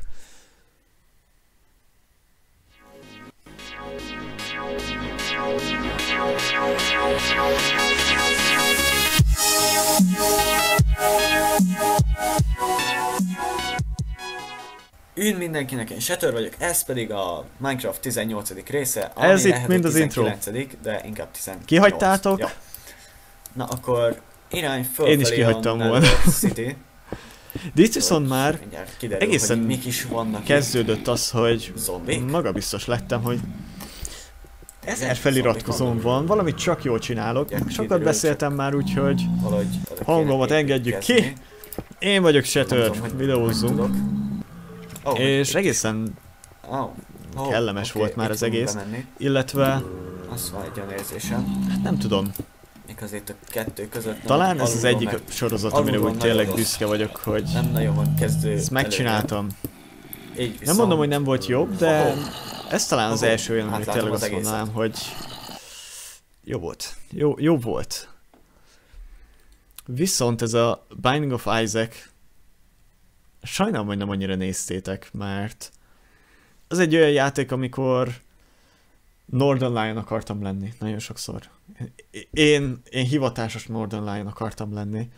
Üdv mindenkinek, én Shatter vagyok, ez pedig a Minecraft tizennyolcadik része, ami Ez itt lehet, mind hogy az intro. tizenkilencedik, de inkább tizennyolc. Kihagytátok? Ja. Na akkor irány fölfelé Én is kihagytam a volna. City. De itt viszont már Mindjárt kiderül, egészen hogy mik is vannak kezdődött az, hogy zombik. magabiztos lettem, hogy ezer zombik feliratkozóm vannak. van, valamit csak jól csinálok. Ja, Sokat kiderül, beszéltem már, úgyhogy Valahogy oda hangomat kéne engedjük ki. építkezni. Én vagyok Nem Shatter, tudom, hogy videózzunk. hogy tudok. Oh, És itt- egészen oh, oh, kellemes oké, volt már itt az fogunk egész. bemenni. Illetve, Az van egy olyan érzésem. hát nem tudom, Még azért a kettő között nem talán ez az alulról egyik meg sorozat, amire alulról úgy tényleg nagyon rossz. büszke vagyok, hogy nem nagyon van kezdő. ezt megcsináltam. Így Nem viszont- mondom, hogy nem volt jobb, de ez talán az Oh, első olyan, amit átlátom tényleg az azt egészet. mondanám, hogy jó volt. Jó, jó volt. Viszont ez a Binding of Isaac, sajnálom, hogy nem annyira néztétek, mert az egy olyan játék, amikor Northern Lion akartam lenni, nagyon sokszor. Én, én hivatásos Northern Lion akartam lenni.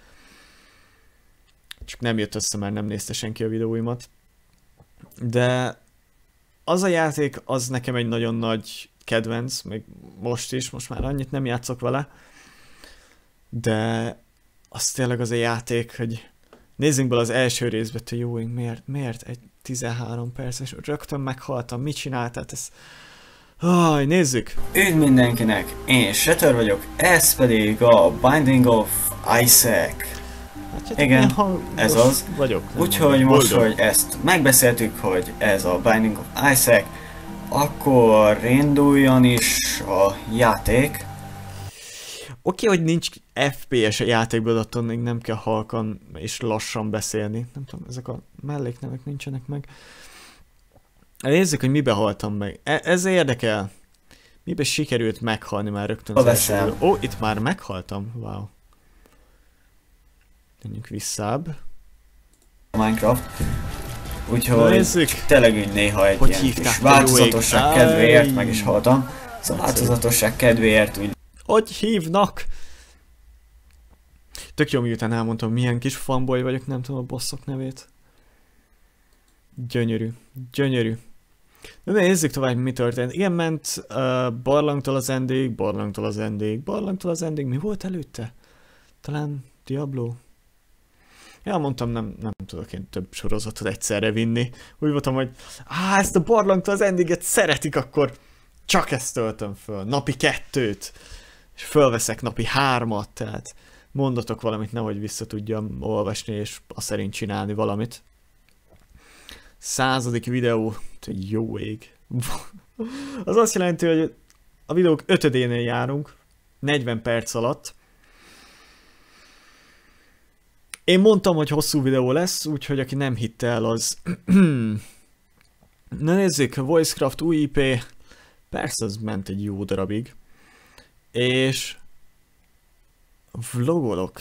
Csak nem jött össze, mert nem nézte senki a videóimat. De az a játék, az nekem egy nagyon nagy kedvenc, még most is, most már annyit nem játszok vele. De az tényleg az a játék, hogy nézzünk bele az első részbe, hogy jó, én miért, miért egy tizenhárom perces, rögtön meghaltam, mit csináltál, ez... Aj, nézzük! Üdv mindenkinek, én Shatter vagyok, ez pedig a Binding of Isaac. Hát, hát Igen, ilyen hang- ez most az. Vagyok. nem Úgyhogy mondom, most, boldog. hogy ezt megbeszéltük, hogy ez a Binding of Isaac, akkor induljon is a játék. Oké, hogy nincs ef pé es a játékban, de attól még nem kell halkan és lassan beszélni. Nem tudom, ezek a melléknevek nincsenek meg. Nézzük, hogy mibe haltam meg. E- ez érdekel. Mibe sikerült meghalni már rögtön az Ha első veszem. videó- Ó, itt már meghaltam. Wow. Menjünk visszább. Minecraft. Na, Úgyhogy nézzük. tényleg így néha egy Hogy ilyen hívták kis a változatosság jóék? kedvéért Áj. meg is haltam. Szóval változatosság kedvéért úgy Hogy hívnak? Tök jó, miután elmondtam, milyen kis fanboy vagyok, nem tudom a bosszok nevét. Gyönyörű, gyönyörű. De nézzük tovább, mi történt. Igen, ment uh, barlangtól az endég, barlangtól az endég, barlangtól az endég. Mi volt előtte? Talán Diablo? Ja, mondtam, nem, nem tudok én több sorozatot egyszerre vinni. Úgy voltam, hogy á, ezt a barlangtól az endéget szeretik, akkor csak ezt töltöm föl. Napi kettőt. És fölveszek napi hármat, tehát mondatok valamit, nehogy vissza tudjam olvasni, és azt szerint csinálni valamit. Századik videó, jó ég. Az azt jelenti, hogy a videók ötödénél járunk, negyven perc alatt. Én mondtam, hogy hosszú videó lesz, úgyhogy aki nem hitte el, az... Na nézzük, Voicecraft új i pé, persze az ment egy jó darabig. És... vlogolok.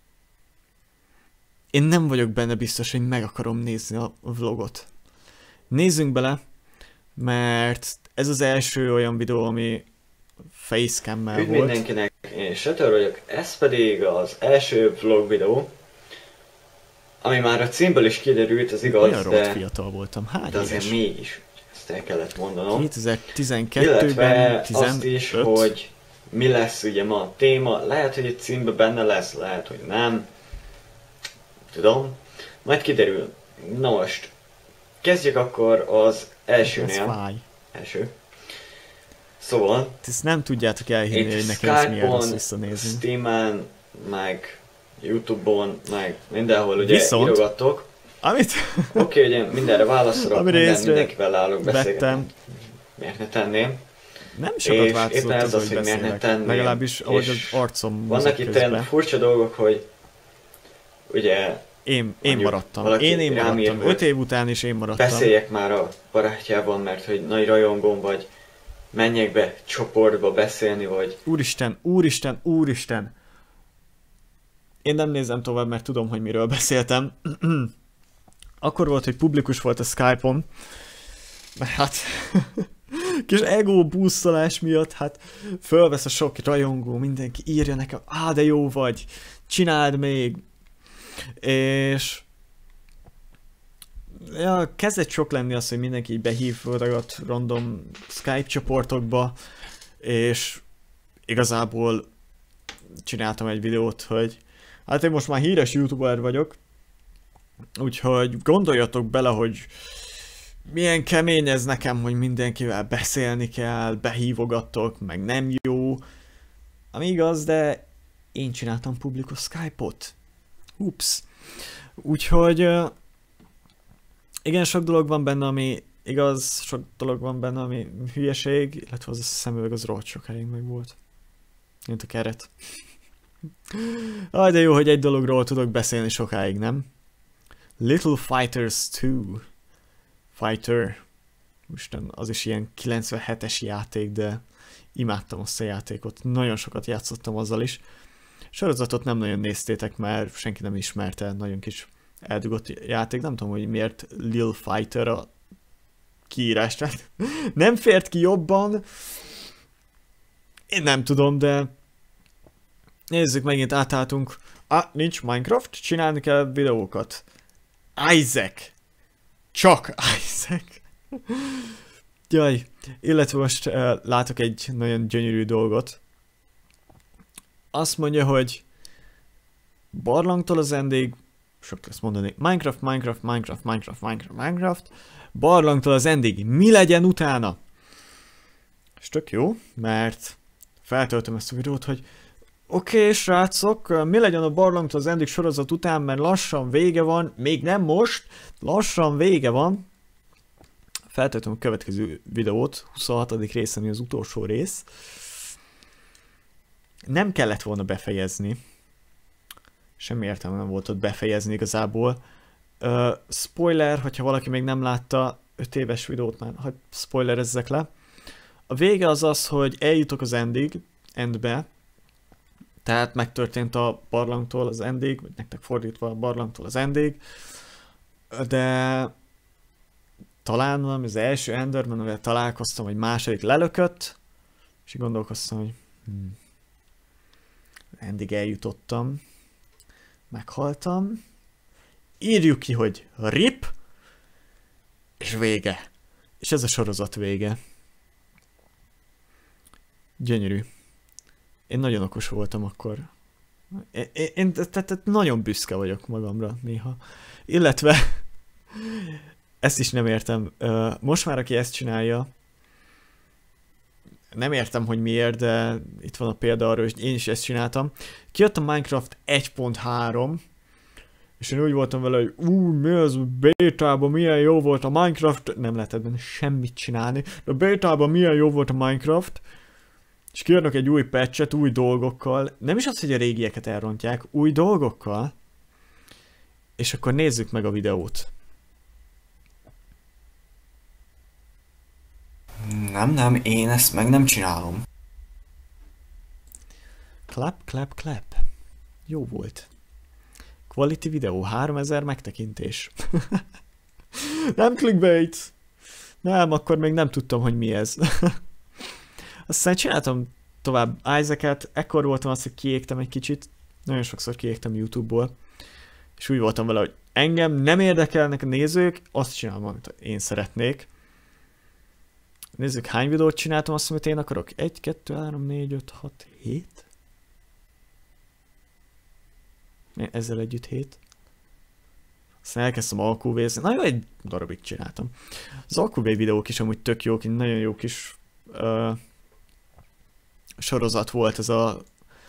Én nem vagyok benne biztos, hogy meg akarom nézni a vlogot. Nézzünk bele, mert ez az első olyan videó, ami facecam-mel Üdv volt. mindenkinek, én Shatter vagyok, ez pedig az első vlog videó, ami már a címből is kiderült, az igaz, Olyan rohadt de, fiatal voltam, hány de azért éves? mégis, ezt el kellett mondanom. kétezer-tizenkettőben, Illetve tizenöt. azt is, hogy mi lesz ugye ma a téma, lehet, hogy egy címben benne lesz, lehet, hogy nem. Tudom, majd kiderül. Na most, kezdjük akkor az Ez elsőnél. fáj. Első. Szóval, Ezt nem tudjátok elhinni, itt hogy nekem ez milyen rossz Skype-on, visszanézni. Steam-en, meg YouTube-on, meg mindenhol ugye Viszont- írogattok. Amit Oké, ugye mindenre válaszolok, Amire minden, észre mindenkivel állok beszélgetni. vettem, Miért ne tenném? nem sokat És változott éppen ez az, az, hogy hogy miért ne beszélek. tenném. Legalábbis, ahogy És az arcom mozog Vannak itt ilyen közben. furcsa dolgok, hogy ugye Én, én mondjuk maradtam. valaki Én, én rám maradtam. ír, hogy Öt év után is én maradtam. beszéljek már a barátjával, mert hogy nagy rajongóm vagy, menjek be csoportba beszélni, vagy Úristen, úristen, úristen! Én nem nézem tovább, mert tudom, hogy miről beszéltem. Akkor volt, hogy publikus volt a Skype-on. Mert hát... kis ego boostolás miatt, hát fölvesz a sok rajongó, mindenki írja nekem, á, de jó vagy, csináld még. És Ja, kezdett sok lenni az, hogy mindenki így behív ragadt random Skype csoportokba, és igazából csináltam egy videót, hogy hát én most már híres youtuber vagyok, úgyhogy gondoljatok bele, hogy milyen kemény ez nekem, hogy mindenkivel beszélni kell, behívogattok, meg nem jó. Ami igaz, de én csináltam publikus Skype-ot. Ups. Úgyhogy igen, sok dolog van benne, ami igaz, sok dolog van benne, ami hülyeség, illetve az a szemüveg az rohadt sokáig meg volt. Mint a keret. Aj, de jó, hogy egy dologról tudok beszélni sokáig, nem? Little Fighters kettő. Fighter. Isten, az is ilyen kilencvenhetes játék, de imádtam azt a játékot. Nagyon sokat játszottam azzal is. Sorozatot nem nagyon néztétek, mert senki nem ismerte, nagyon kis eldugott játék. Nem tudom, hogy miért Lil Fighter a kiírás. Nem fért ki jobban. Én nem tudom, de nézzük, megint átálltunk. Ah, nincs Minecraft, csinálni kell videókat. Isaac. Csak Isaac. Jaj, illetve most uh, látok egy nagyon gyönyörű dolgot. Azt mondja, hogy barlangtól az endig, sok lesz mondani, Minecraft, Minecraft, Minecraft, Minecraft, Minecraft, Minecraft, barlangtól az endig, mi legyen utána? És tök jó, mert feltöltöm ezt a videót, hogy oké, okay, srácok, mi legyen a barlangtól az endig sorozat után, mert lassan vége van, még nem most, lassan vége van. Feltöltöm a következő videót, huszonhatodik rész, ami az utolsó rész. Nem kellett volna befejezni. Semmi értelme nem volt ott befejezni igazából. Uh, spoiler, hogyha valaki még nem látta öt éves videót már, hogy spoilerezzek le. A vége az az, hogy eljutok az endig, endbe. Tehát megtörtént a barlangtól az endig, vagy nektek fordítva a barlangtól az endig. De talán valami az első Enderman, amivel találkoztam, vagy második lelökött, és így gondolkoztam, hogy hmm, endig eljutottam, meghaltam, írjuk ki, hogy rip, és vége. És ez a sorozat vége. Gyönyörű. Én nagyon okos voltam akkor. Én, én tehát nagyon büszke vagyok magamra néha. Illetve ezt is nem értem. Most már, aki ezt csinálja, nem értem, hogy miért, de itt van a példa arra, hogy én is ezt csináltam. Kijött a Minecraft egy pont három, és én úgy voltam vele, hogy ú, mi az bétában, milyen jó volt a Minecraft, nem lehetett benne semmit csinálni, de a bétában milyen jó volt a Minecraft, és kijönnek egy új patchet, új dolgokkal, nem is az, hogy a régieket elrontják, új dolgokkal, és akkor nézzük meg a videót. Nem, nem, én ezt meg nem csinálom. Clap, clap, clap. Jó volt. Quality videó, háromezer megtekintés. Nem clickbait. Nem, akkor még nem tudtam, hogy mi ez. Aztán csináltam tovább Isaac-et, ekkor voltam az, hogy kiégtem egy kicsit. Nagyon sokszor kiégtem YouTube-ból. És úgy voltam vele, hogy engem nem érdekelnek a nézők, azt csinálom, amit én szeretnék. Nézzük, hány videót csináltam, azt, amit én akarok. egy, kettő, három, négy, öt, hat, hét. Ezzel együtt hét. Aztán elkezdtem alkuvézni. Na jó, egy darabig csináltam. Az alkuvé videók is amúgy tök jók, nagyon jó kis uh, sorozat volt ez a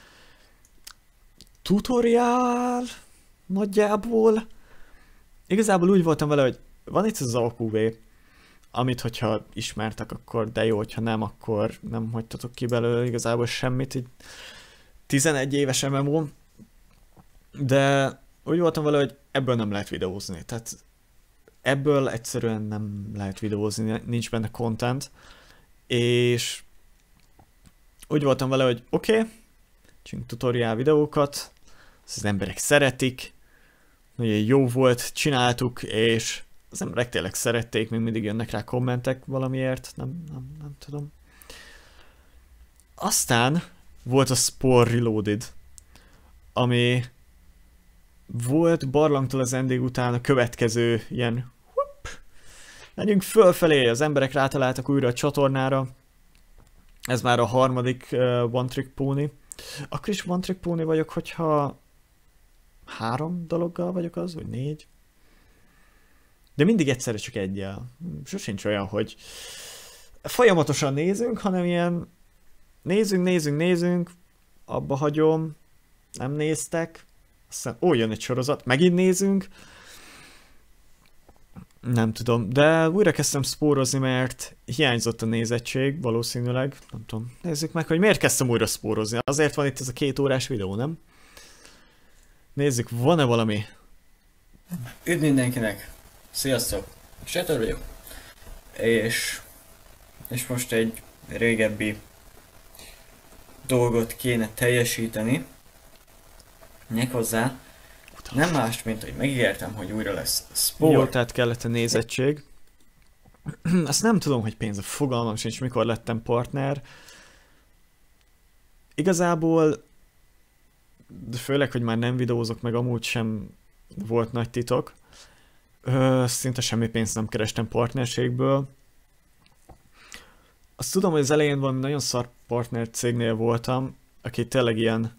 tutoriál nagyjából. Igazából úgy voltam vele, hogy van itt az alkuvé, amit hogyha ismertek, akkor de jó, hogyha nem, akkor nem hagytatok ki belőle igazából semmit. Így tizenegy éves em em o, de úgy voltam vele, hogy ebből nem lehet videózni. Tehát ebből egyszerűen nem lehet videózni, nincs benne content. És úgy voltam vele, hogy oké, okay, csinálunk tutoriál videókat, az emberek szeretik, nagyon jó volt, csináltuk, és az emberek tényleg szerették, még mindig jönnek rá kommentek valamiért, nem, nem, nem tudom. Aztán volt a Spore Reloaded, ami volt barlangtól az ending után a következő ilyen menjünk fölfelé, az emberek rátaláltak újra a csatornára. Ez már a harmadik uh, One Trick Pony. Akkor is One Trick Pony vagyok, hogyha három dologgal vagyok az, vagy négy. De mindig egyszerre csak egyel. Sosincs olyan, hogy folyamatosan nézünk, hanem ilyen nézünk, nézünk, nézünk, abba hagyom, nem néztek, aztán ó, jön egy sorozat, megint nézünk. Nem tudom, de újra kezdtem spórozni, mert hiányzott a nézettség, valószínűleg. Nem tudom, nézzük meg, hogy miért kezdtem újra spórozni. Azért van itt ez a két órás videó, nem? Nézzük, van-e valami? Üdv mindenkinek! Sziasztok! Sator vagyok. És, és most egy régebbi dolgot kéne teljesíteni. Méghozzá nem más, mint hogy megígértem, hogy újra lesz sport. Jó, tehát kellett a nézettség. Azt nem tudom, hogy pénz a fogalmam sincs, mikor lettem partner. Igazából, de főleg, hogy már nem videózok, meg amúgy sem volt nagy titok. Ö, szinte semmi pénzt nem kerestem partnerségből. Azt tudom, hogy az elején valami nagyon szar partner cégnél voltam, aki tényleg ilyen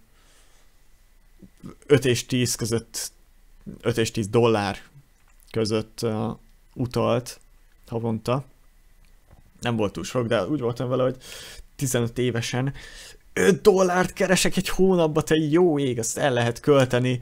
öt és tíz között, öt és tíz dollár között uh, utalt havonta. Nem volt túl sok, de úgy voltam vele, hogy tizenöt évesen öt dollárt keresek egy hónapba, te jó ég, azt el lehet költeni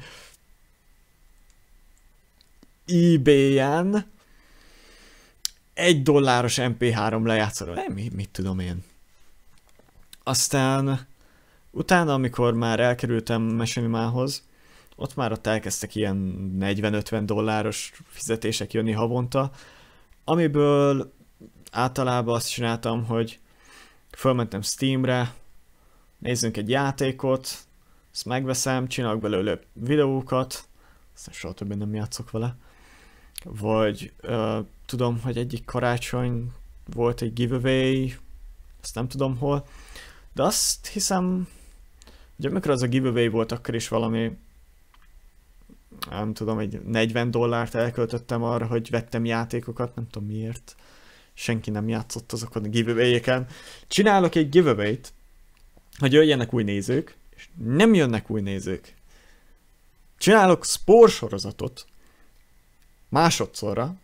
eBay-en egy dolláros em pé három lejátszóra. Nem, mit, mit tudom én. Aztán utána, amikor már elkerültem Machinima-hoz, ott már ott elkezdtek ilyen negyven-ötven dolláros fizetések jönni havonta, amiből általában azt csináltam, hogy fölmentem Steamre, nézzünk egy játékot, ezt megveszem, csinálok belőle videókat, aztán soha többé nem játszok vele. Vagy uh, tudom, hogy egyik karácsony volt egy giveaway, azt nem tudom hol, de azt hiszem, hogy amikor az a giveaway volt, akkor is valami, nem tudom, egy negyven dollárt elköltöttem arra, hogy vettem játékokat, nem tudom miért. Senki nem játszott azokon a giveaway-eken. Csinálok egy giveaway-t, hogy jöjjenek új nézők, és nem jönnek új nézők. Csinálok spór sorozatot, másodszorra,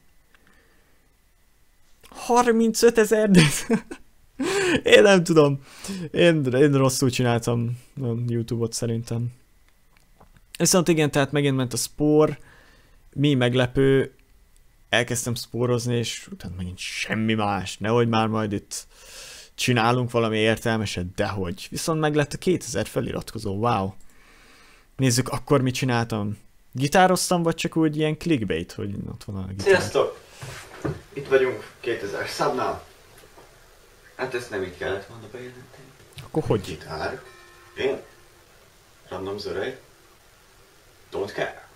harmincötezer Én nem tudom. Én, én rosszul csináltam a YouTube-ot szerintem. Viszont igen, tehát megint ment a spór. Mi meglepő. Elkezdtem spórozni, és utána megint semmi más. Nehogy már majd itt csinálunk valami értelmeset, dehogy. Viszont meg lett a kétezer feliratkozó, wow. Nézzük, akkor mit csináltam. Gitároztam, vagy csak úgy ilyen clickbait, hogy ott van a gitár. Sziasztok! Itt vagyunk kétezer szabnál. Hát ezt nem így kellett volna bejelenteni. Akkor hogy? Gitár. Én. Random zörej. Don't care.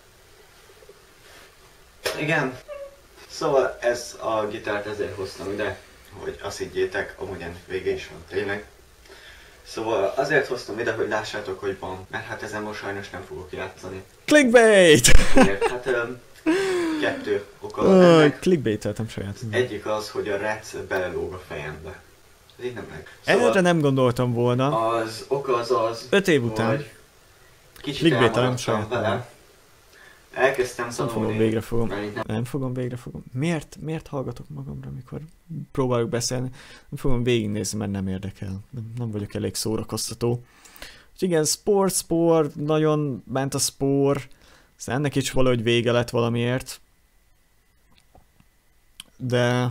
Igen. Szóval ez a gitárt ezért hoztam ide, hogy azt higgyétek, amúgy ennek vége is van tényleg. Szóval azért hoztam ide, hogy lássátok, hogy van, mert hát ezen most sajnos nem fogok játszani. Clickbait! Miért? Hát um, kettő oka van ennek. Clickbait-eltem saját. Egyik az, hogy a rec belelóg a fejembe. Ez így nem meg. Szóval erre nem gondoltam volna. Az oka az az, öt év után. hogy kicsit Clickbait-eltem elmaradtam saját. vele. Elkezdtem Nem tanulni. fogom, végre fogom. Nem. Nem fogom, végre fogom. Miért? Miért hallgatok magamra, amikor próbálok beszélni? Nem fogom végignézni, mert nem érdekel. Nem, nem vagyok elég szórakoztató. Úgyhogy igen, sport, sport, nagyon ment a spór. Aztán ennek is valahogy vége lett valamiért. De...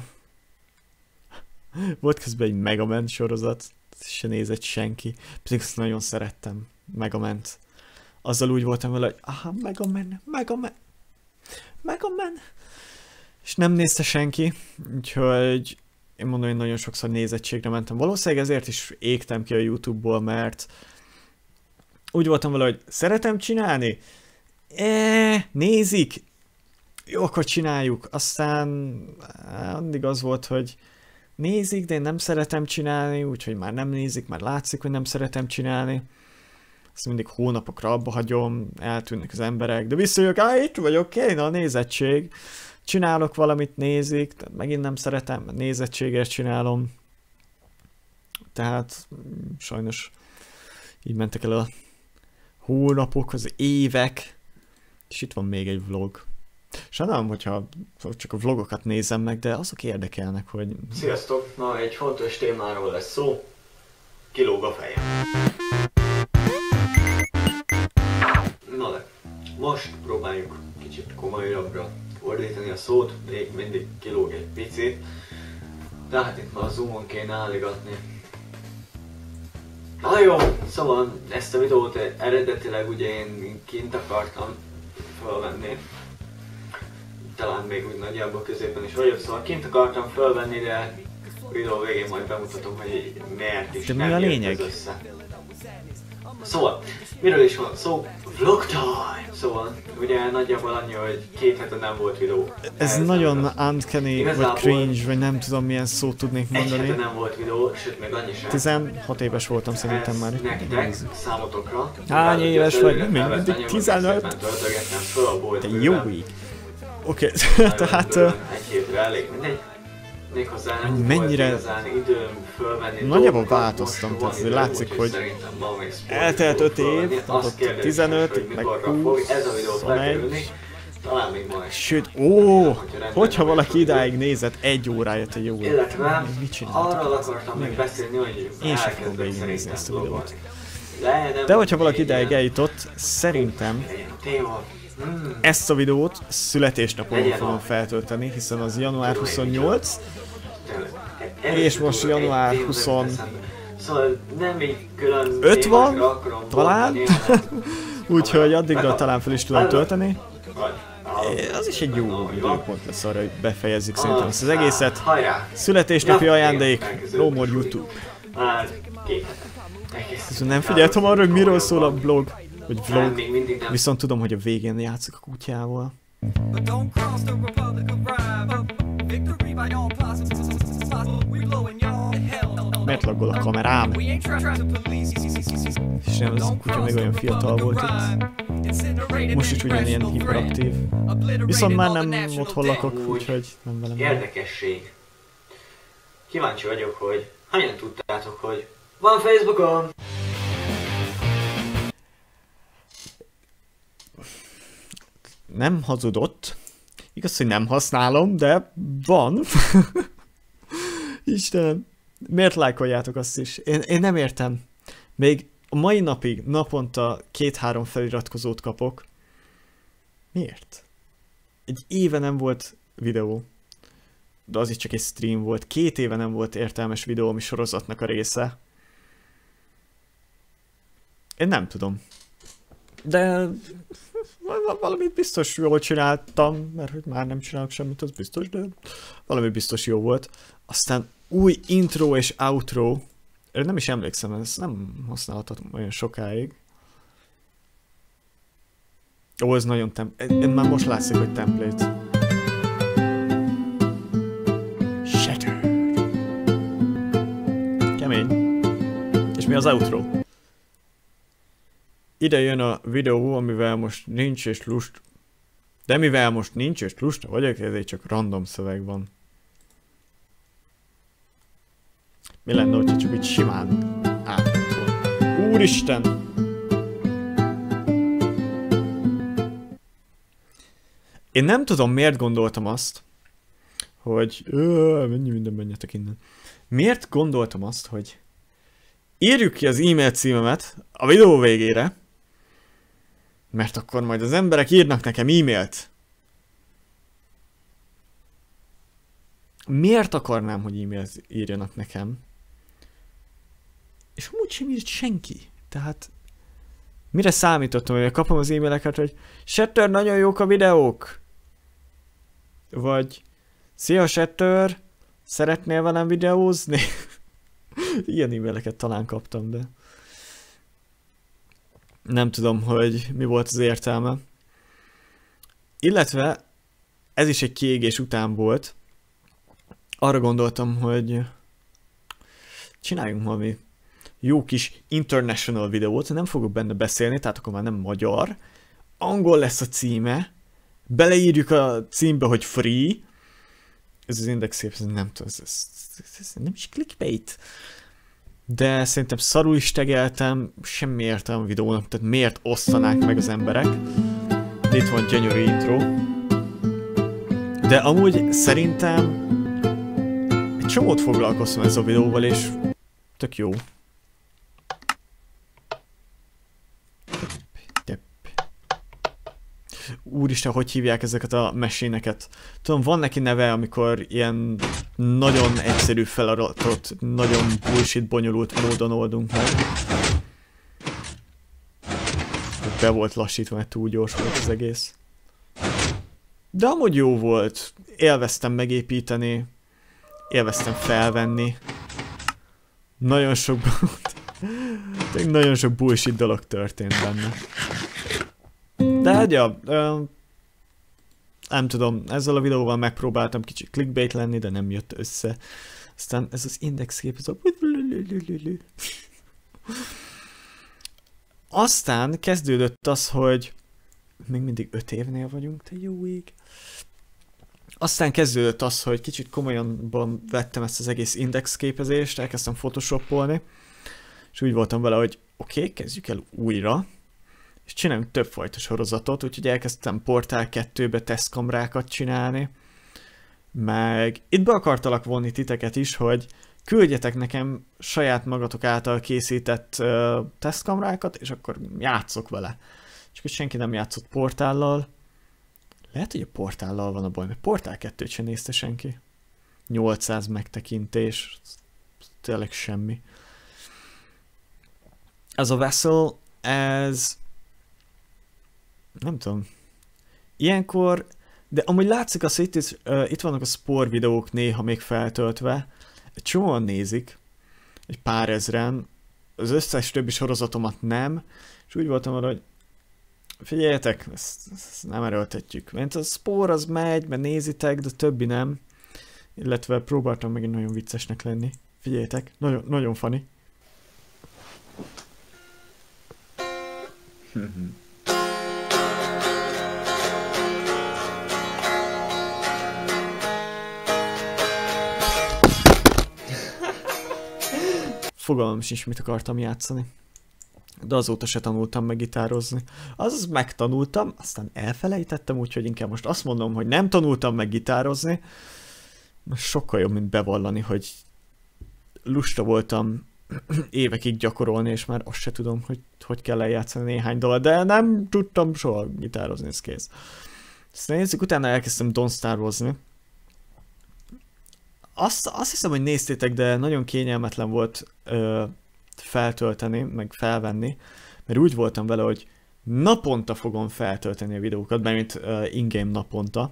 volt közben egy Mega Man sorozat, se nézett senki. Pedig azt nagyon szerettem, Mega Man-t. Azzal úgy voltam vele, hogy aha, Mega Man, Mega Man, Mega Man. És nem nézte senki, úgyhogy én mondom, hogy nagyon sokszor nézettségre mentem. Valószínűleg ezért is égtem ki a YouTube-ból, mert úgy voltam vele, hogy szeretem csinálni, eee, nézik, jó, akkor csináljuk. Aztán addig az volt, hogy nézik, de én nem szeretem csinálni, úgyhogy már nem nézik, már látszik, hogy nem szeretem csinálni. Azt mindig hónapokra abba hagyom, eltűnnek az emberek, de visszajövök, á, itt vagyok, kéne a nézettség. csinálok valamit, nézik, tehát megint nem szeretem, nézettségért csinálom. Tehát sajnos így mentek el a hónapok, az évek, és itt van még egy vlog. Sajnálom, hogyha csak a vlogokat nézem meg, de azok érdekelnek, hogy... Sziasztok! Ma egy fontos témáról lesz szó. Kilóg a fejem. Na de, most próbáljuk kicsit komolyabbra fordítani a szót, még mindig kilóg egy picit. De hát itt már a zoomon kéne álligatni. Na jó, szóval ezt a videót eredetileg ugye én kint akartam felvenni. Talán még úgy nagyjából középen is vagyok, szóval kint akartam felvenni, de a videó végén majd bemutatom, hogy miért is de nem mi a jött lényeg? ez össze. Szóval, miről is van szó? Vlog time! Szóval, ugye nagyjából annyi, hogy két hete nem volt videó. Ez nem nagyon volt. uncanny, vagy Igazából cringe, vagy nem tudom milyen szót tudnék Egy hete mondani. nem volt videó, sőt még annyi sem. tizenhat éves voltam szerintem már. Ez nektek, számotokra. Hány éves vagy? Nem, még Elveszem, mindig anyagot tizenöt. szépen töltögettem föl a bolt Te bőven. jó ég. Oké, tehát... Bőven egy hétre elég, mindegy. Méghozzá nem Mennyire- volt igazán időm fölvenni Nagyjából dolgokat, változtam, most tehát van időm, látszik, úgyhogy hogy szerintem ma még sportot eltelt fogok öt év, fölvenni. tehát Azt ott kérdezik, tizenöt, hogy meg mikorra húsz, fog ez a videó huszonegy. felkerülni. Talán még ma is. Sőt, ó, hogyha valaki idáig nézett egy órája, te jó. Illetve Mit csináltak? arról akartam még beszélni, hogy Én sem fogom elkezdek végignézni szerintem ezt a videót. vlogolni. De, nem De hogyha valaki egy idáig ilyen- eljutott, szerintem legyen a téma. Mm. ezt a videót születésnapon Legyen fogom a- feltölteni, hiszen az január huszonnyolc, Tényleg. És most Először január egy téma húsz- jutott eszembe. Szóval nem így külön öt témákra van, akarom talán? bontani, hanem- úgyhogy addigra talán fel is tudom tölteni. Vagy- Az is egy jó Na, hogy van. időpont lesz arra, hogy befejezzük szerintem ezt az egészet. Hajrá! Születésnapi Ja, ajándék, igen, elkezdődött no more most YouTube. Már két hete. Egész- Viszont nem figyeltem arra, hogy miről szól a blog, vagy Nem, vlog. még mindig nem. Viszont tudom, hogy a végén játszok a kutyával. But don't cross the Republic of Rhyme. Victory by all possible. We blowing y'all to hell. Miért laggol a kamerám? We ain't trying to police. És nem, az a kutya még olyan fiatal volt itt. Most is ugyanilyen hiperaktív. Viszont már nem otthon lakok, úgyhogy nem velem van. Érdekesség. Kíváncsi vagyok, hogy hányan tudtátok, hogy van Facebookon? Nem hazudott. Igaz, hogy nem használom, de van. Istenem, miért lájkoljátok azt is? Én, én nem értem. Még a mai napig naponta két-három feliratkozót kapok. Miért? Egy éve nem volt videó. De az is csak egy stream volt. Két éve nem volt értelmes videó, ami sorozatnak a része. Én nem tudom. De val- valamit biztos jól csináltam, mert hogy már nem csinálok semmit, az biztos, de valami biztos jó volt. Aztán új intro és outro. Erre nem is emlékszem, ezt nem használhatom olyan sokáig. Ó, ez nagyon tem... Én már most látszik, hogy template. Shattered. Kemény. És mi az outro? Ide jön a videó, amivel most nincs és lust. De mivel most nincs és lusta vagyok, ezért csak random szöveg van. Mi lenne, hogyha csak így simán átment volna? Úristen! Én nem tudom, miért gondoltam azt, hogy... Öööö, mennyi minden menjetek innen. Miért gondoltam azt, hogy írjuk ki az e-mail címemet a videó végére, mert akkor majd az emberek írnak nekem e-mailt. Miért akarnám, hogy e-mailt írjanak nekem? És amúgy sem írt senki. Tehát mire számítottam, hogy kapom az e-maileket, hogy Shatter, nagyon jók a videók. Vagy szia Shatter, szeretnél velem videózni? Ilyen e-maileket talán kaptam, de nem tudom, hogy mi volt az értelme. Illetve ez is egy kiégés után volt. Arra gondoltam, hogy csináljunk valami jó kis international videót, nem fogok benne beszélni, tehát akkor már nem magyar. Angol lesz a címe, beleírjuk a címbe, hogy free, ez az Index Games, nem tudom, ez, ez, ez, ez nem is clickbait. De szerintem szarul is tegeltem, semmi értelme a videónak, tehát miért osztanák meg az emberek. De itt van gyönyörű intro. De amúgy szerintem egy csomót foglalkoztam ezzel a videóval, és tök jó. Úristen, hogy hívják ezeket a meséneket? Tudom, van neki neve, amikor ilyen nagyon egyszerű feladatot, nagyon bullshit, bonyolult módon oldunk meg. Be volt lassítva, mert túl gyors volt az egész. De amúgy jó volt. Élveztem megépíteni. Élveztem felvenni. Nagyon sok... nagyon sok bullshit dolog történt benne. De hát ja, ö, nem tudom, ezzel a videóval megpróbáltam kicsit clickbait lenni, de nem jött össze. Aztán ez az Index kép, ez a... Aztán kezdődött az, hogy még mindig öt évnél vagyunk, te jó ég. Aztán kezdődött az, hogy kicsit komolyan vettem ezt az egész index képezést, elkezdtem photoshopolni, és úgy voltam vele, hogy oké, okay, kezdjük el újra, és csináljunk többfajta sorozatot, úgyhogy elkezdtem Portál kettőbe tesztkamrákat csinálni, meg itt be akartalak vonni titeket is, hogy küldjetek nekem saját magatok által készített uh, tesztkamrákat, és akkor játszok vele. Csak hogy senki nem játszott Portállal. Lehet, hogy a Portállal van a baj, mert Portál kettőt sem nézte senki. nyolcszáz megtekintés, tényleg semmi. Ez a Vessel, ez... nem tudom. Ilyenkor... De amúgy látszik az, hogy itt, uh, itt vannak a Spore videók néha még feltöltve. Egy csomóan nézik. Egy pár ezren. Az összes többi sorozatomat nem. És úgy voltam arra, hogy figyeljetek, ezt, ezt nem erőltetjük. Mert a Spore az megy, mert nézitek, de többi nem. Illetve próbáltam megint nagyon viccesnek lenni. Figyeljetek, nagyon, nagyon funny. Fogalmam sincs, mit akartam játszani. De azóta se tanultam meg gitározni. Azaz megtanultam, aztán elfelejtettem, úgyhogy inkább most azt mondom, hogy nem tanultam meg gitározni. Most sokkal jobb, mint bevallani, hogy lusta voltam évekig gyakorolni, és már azt se tudom, hogy hogy kell eljátszani néhány dalat, de nem tudtam soha gitározni, ez kész. Ezt nézzük, utána elkezdtem Don't Star-ozni. Azt, azt hiszem, hogy néztétek, de nagyon kényelmetlen volt ö, feltölteni, meg felvenni, mert úgy voltam vele, hogy naponta fogom feltölteni a videókat, mert uh, in-game naponta.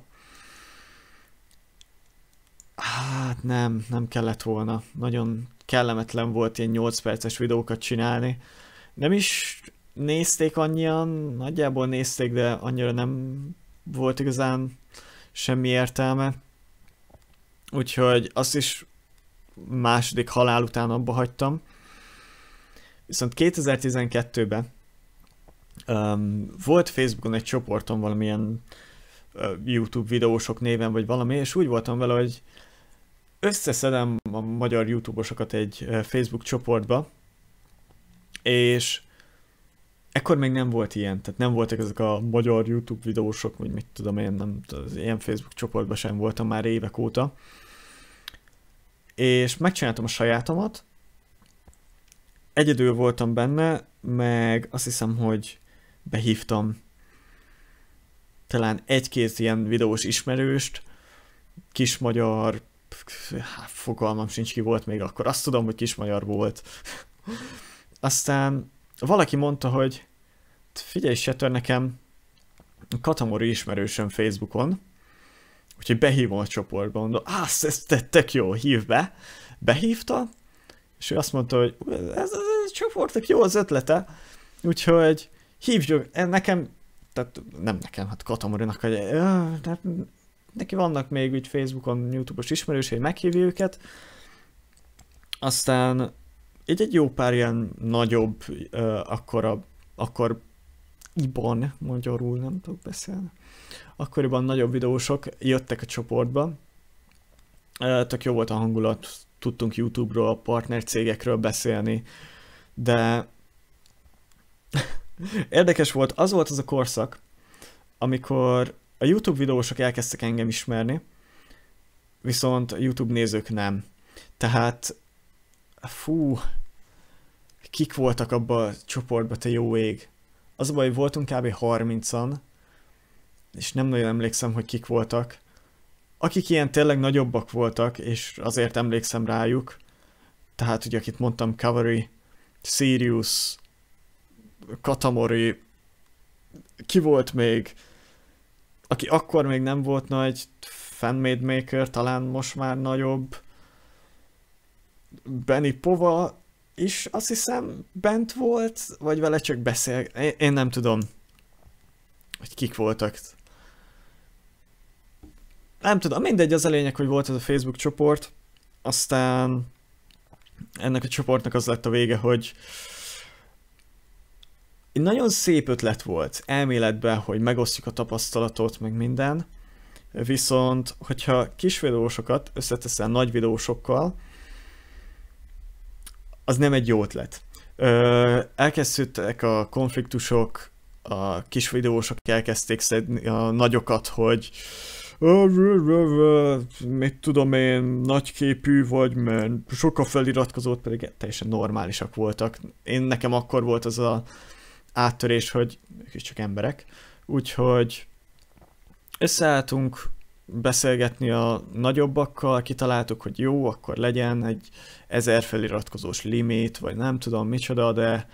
Hát nem, nem kellett volna. Nagyon kellemetlen volt ilyen nyolc perces videókat csinálni. Nem is nézték annyian, nagyjából nézték, de annyira nem volt igazán semmi értelme. Úgyhogy azt is második halál után abba hagytam. Viszont kétezer-tizenkettőben um, volt Facebookon egy csoportom valamilyen uh, YouTube videósok néven, vagy valami, és úgy voltam vele, hogy összeszedem a magyar YouTube-osokat egy uh, Facebook csoportba, és ekkor még nem volt ilyen, tehát nem voltak ezek a magyar YouTube videósok, vagy mit tudom én, nem, az ilyen Facebook csoportban sem voltam már évek óta. És megcsináltam a sajátomat, egyedül voltam benne, meg azt hiszem, hogy behívtam talán egy-két ilyen videós ismerőst, kis magyar, hát fogalmam sincs, ki volt még akkor, azt tudom, hogy kis magyar volt. Aztán valaki mondta, hogy figyelj, Shatter, nekem Katamori ismerősöm Facebookon, úgyhogy behívom a csoportba, mondom, áh, ez tök jó, hív be. Behívta, és ő azt mondta, hogy ez, ez, ez a csoportnak jó az ötlete, úgyhogy hívjuk, nekem, tehát nem nekem, hát Katamorinak, hogy tehát neki vannak még úgy Facebookon, YouTube-os ismerősei, meghívja őket. Aztán így egy jó pár ilyen nagyobb, uh, akkor, a, akkor Iban, magyarul nem tudok beszélni. Akkoriban nagyobb videósok jöttek a csoportba. Tök jó volt a hangulat, tudtunk YouTube-ról, partnercégekről beszélni, de érdekes volt, az volt az a korszak, amikor a YouTube videósok elkezdtek engem ismerni, viszont a YouTube nézők nem. Tehát, fú, kik voltak abban a csoportban, te jó ég. Az a baj, hogy voltunk kb. harmincan, és nem nagyon emlékszem, hogy kik voltak. Akik ilyen tényleg nagyobbak voltak, és azért emlékszem rájuk, tehát ugye akit mondtam, Cavalry, Sirius, Katamori, ki volt még, aki akkor még nem volt nagy, Fanmade Maker, talán most már nagyobb, Benny Pova is azt hiszem bent volt, vagy vele csak beszél, én, én nem tudom, hogy kik voltak. Nem tudom, mindegy, az a lényeg, hogy volt ez a Facebook csoport, aztán ennek a csoportnak az lett a vége, hogy egy nagyon szép ötlet volt elméletben, hogy megosztjuk a tapasztalatot, meg minden, viszont hogyha kis videósokat összeteszel nagy videósokkal, az nem egy jó ötlet. Ö, elkezdődtek a konfliktusok, a kis videósok elkezdték szedni a nagyokat, hogy mit tudom én, nagyképű vagy, mert sokkal feliratkozót, pedig teljesen normálisak voltak. Én nekem akkor volt az a áttörés, hogy ők is csak emberek. Úgyhogy összeálltunk beszélgetni a nagyobbakkal, kitaláltuk, hogy jó, akkor legyen egy ezer feliratkozós limit, vagy nem tudom micsoda, de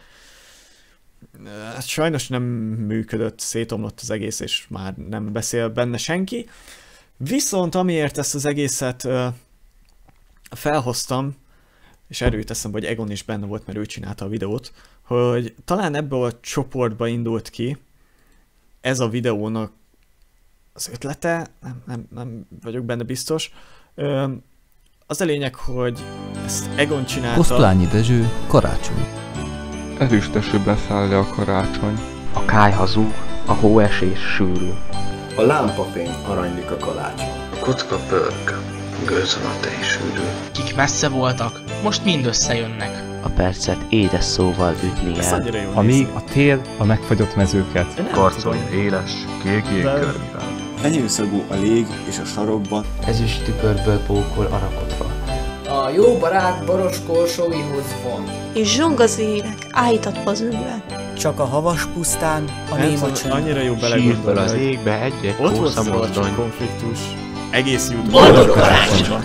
hát sajnos nem működött, szétomlott az egész, és már nem beszél benne senki. Viszont amiért ezt az egészet uh, felhoztam, és erőt eszem, hogy Egon is benne volt, mert ő csinálta a videót, hogy talán ebből a csoportba indult ki ez a videónak az ötlete, nem, nem, nem vagyok benne biztos. Uh, az a lényeg, hogy ezt Egon csinálta. Kosztolányi Dezső, karácsony. Ezüstesőben száll le a karácsony. A kály hazug, a hóesés sűrű. A lámpafény aranylik a kalácson. A kocka pörg, gőzön a tejsűrű. Kik messze voltak, most mind összejönnek. A percet édes szóval ütni el. Amíg a tél a megfagyott mezőket. Karcolj éles, kék jégkörmivel. Fenyőszagú a lég és a sarokba. Ezüst tükörből pókol arakodva. A jó barát boros korsóihoz von. És zsong az élek, áhítatva az övület. Csak a havas pusztán, a néma csönd. Annyira jó belegondolni, az égbe egy-egy ott volt kószamozdony. konfliktus. Egész YouTube. Boldog karácsony!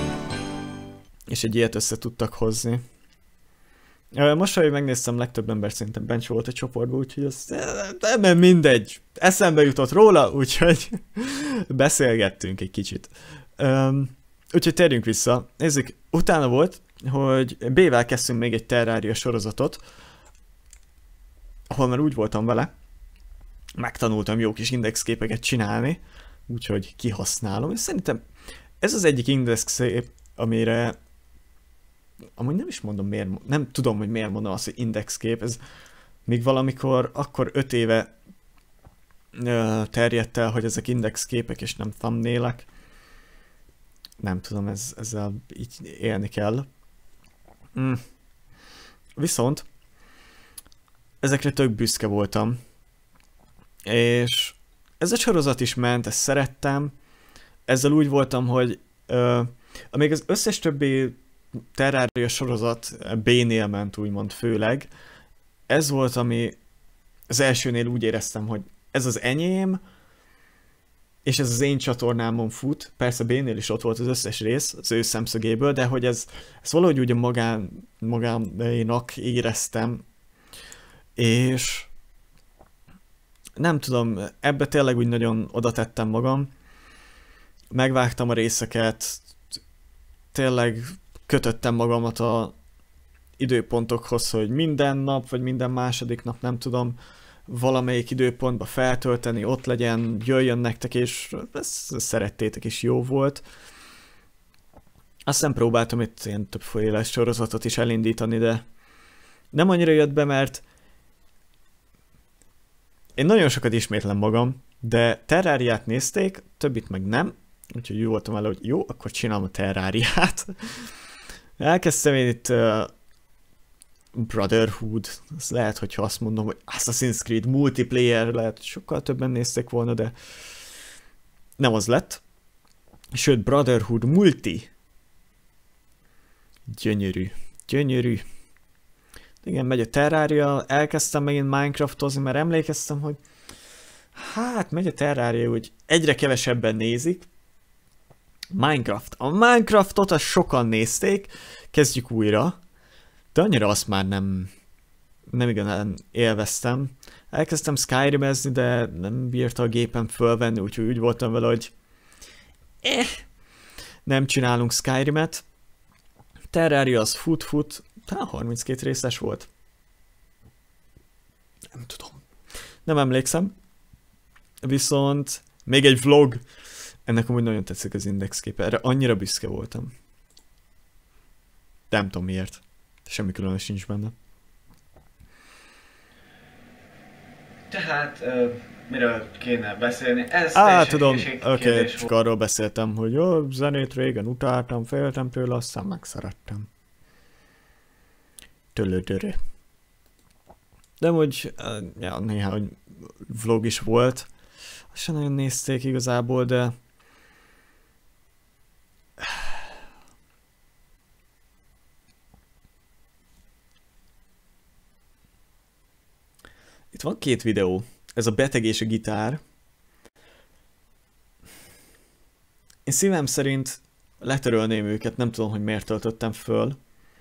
És egy ilyet össze tudtak hozni. Most, hogy megnéztem, legtöbb ember szerintem bench volt a csoportban, úgyhogy az nem mindegy. Eszembe jutott róla, úgyhogy beszélgettünk egy kicsit. Um, úgyhogy térjünk vissza. Nézzük, utána volt, hogy B-vel kezdtünk még egy Terraria sorozatot, ahol már úgy voltam vele, megtanultam jó kis indexképeket csinálni, úgyhogy kihasználom, és szerintem ez az egyik indexkép, amire amúgy nem is mondom miért, nem tudom, hogy miért mondom azt, hogy indexkép, ez még valamikor akkor öt éve ö, terjedt el, hogy ezek indexképek és nem thumbnailek. Nem tudom, ez, ezzel így élni kell. Mm. Viszont ezekre tök büszke voltam, és ez a sorozat is ment, ezt szerettem, ezzel úgy voltam, hogy ö, amíg az összes többi Terraria sorozat B-nél ment, úgymond főleg, ez volt, ami az elsőnél úgy éreztem, hogy ez az enyém, és ez az én csatornámon fut, persze B-nél is ott volt az összes rész, az ő szemszögéből, de hogy ez, ez valahogy úgy a magán, magának éreztem, és nem tudom, ebbe tényleg úgy nagyon oda tettem magam, megvágtam a részeket, tényleg kötöttem magamat a időpontokhoz, hogy minden nap, vagy minden második nap, nem tudom, valamelyik időpontba feltölteni, ott legyen, jöjjön nektek, és ezt szerettétek, és jó volt. Aztán próbáltam itt ilyen többféle sorozatot is elindítani, de nem annyira jött be, mert én nagyon sokat ismétlem magam, de Terráriát nézték, többit meg nem, úgyhogy úgy voltam vele, hogy jó, akkor csinálom a Terráriát. Elkezdtem én itt uh, Brotherhood, az lehet, hogyha azt mondom, hogy Assassin's Creed multiplayer, lehet, hogy sokkal többen nézték volna, de nem az lett. Sőt, Brotherhood multi. Gyönyörű, gyönyörű. Igen, megy a Terraria, elkezdtem megint Minecraftozni, mert emlékeztem, hogy hát megy a Terraria, hogy egyre kevesebben nézik. Minecraft. A Minecraftot azt sokan nézték, kezdjük újra, de annyira azt már nem, nem igazán élveztem. Elkezdtem Skyrimezni, de nem bírta a gépem fölvenni, úgyhogy úgy voltam vele, hogy eh, nem csinálunk Skyrimet. Terraria az fut-fut, talán harminckét részes volt. Nem tudom. Nem emlékszem. Viszont még egy vlog. Ennek amúgy nagyon tetszik az indexképe. Erre annyira büszke voltam. Nem tudom miért. Semmi különös nincs benne. Tehát, uh, miről kéne beszélni? Ez Á, tudom, oké, okay, csak arról beszéltem, hogy jó, zenét régen utáltam, féltem tőle, aztán megszerettem. Tölödörö. De úgy, uh, ja, néhány vlog is volt. Azt sem nagyon nézték igazából, de... Itt van két videó. Ez a beteg és a gitár. Én szívem szerint letörölném őket, nem tudom, hogy miért töltöttem föl.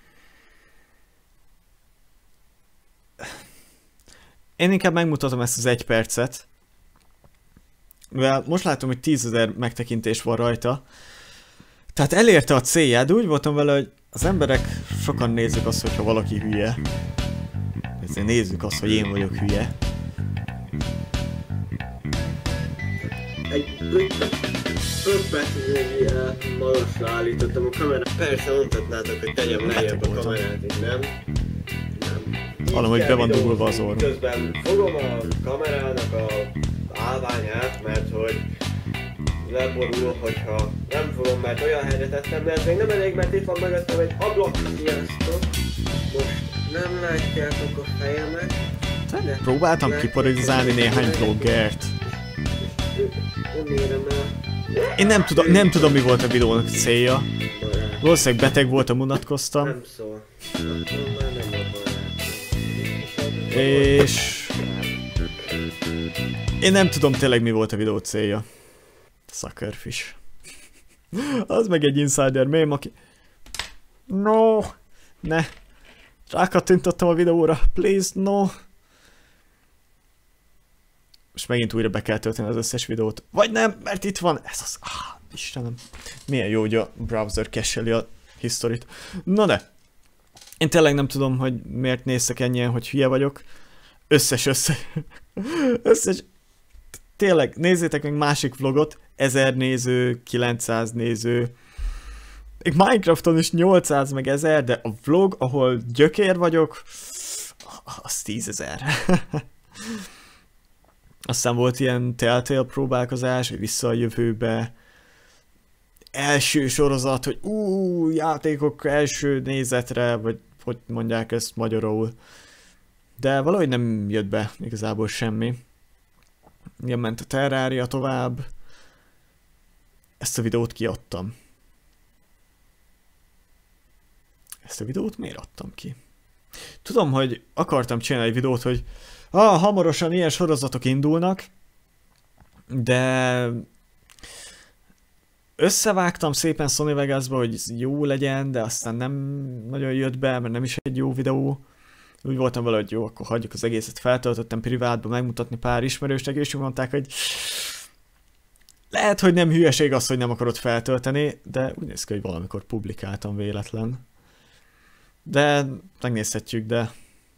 Én inkább megmutatom ezt az egy percet. Mivel most látom, hogy tízezer megtekintés van rajta. Tehát elérte a célját, de úgy voltam vele, hogy az emberek sokan nézik azt, hogyha valaki hülye. Ezért nézzük azt, hogy én vagyok hülye. Egy öt percig magasra állítottam a kamerát. Persze mondhatnátok, hogy tegyem lejjebb a kamerát, és nem. Nem. Valahogy be van dugolva az orrom. Közben fogom a kamerának a állványát, mert hogy leborul, hogyha nem fogom, mert olyan helyre tettem, de ez még nem elég, mert itt van mögöttem egy ablak. Sziasztok! Most nem látjátok a fejemet. Próbáltam kiparodizálni néhány vloggert. Én nem tudom, nem tudom, mi volt a videónak célja. Valószínűleg beteg voltam, unatkoztam. Nem szól. Már nem és... Én nem tudom tényleg, mi volt a videó célja. Suckerfish. Az meg egy insider meme, aki... No! Ne! Rákattintottam a videóra. Please, no! Most megint újra be kell tölteni az összes videót. Vagy nem, mert itt van. Ez az... Ah, Istenem. Milyen jó, hogy a browser cache-eli a historit. Na de. Én tényleg nem tudom, hogy miért néztek ennyien, hogy hülye vagyok. Összes, össze... összes... Tényleg, nézzétek meg másik vlogot. ezer néző, kilencszáz néző. Még Minecrafton is nyolcszáz meg ezer, de a vlog, ahol gyökér vagyok, az tízezer. Aztán volt ilyen Telltale próbálkozás, hogy vissza a jövőbe. Első sorozat, hogy ú, játékok első nézetre, vagy hogy mondják ezt magyarul. De valahogy nem jött be igazából semmi. Igen, ment a Terraria tovább. Ezt a videót kiadtam. Ezt a videót miért adtam ki? Tudom, hogy akartam csinálni egy videót, hogy ah, hamarosan ilyen sorozatok indulnak, de összevágtam szépen Sony Vegasba, hogy jó legyen, de aztán nem nagyon jött be, mert nem is egy jó videó. Úgy voltam vele, hogy jó, akkor hagyjuk az egészet, feltöltöttem privátba megmutatni pár ismerősnek, és úgy mondták, hogy lehet, hogy nem hülyeség az, hogy nem akarod feltölteni, de úgy néz ki, hogy valamikor publikáltam véletlen. De megnézhetjük, de...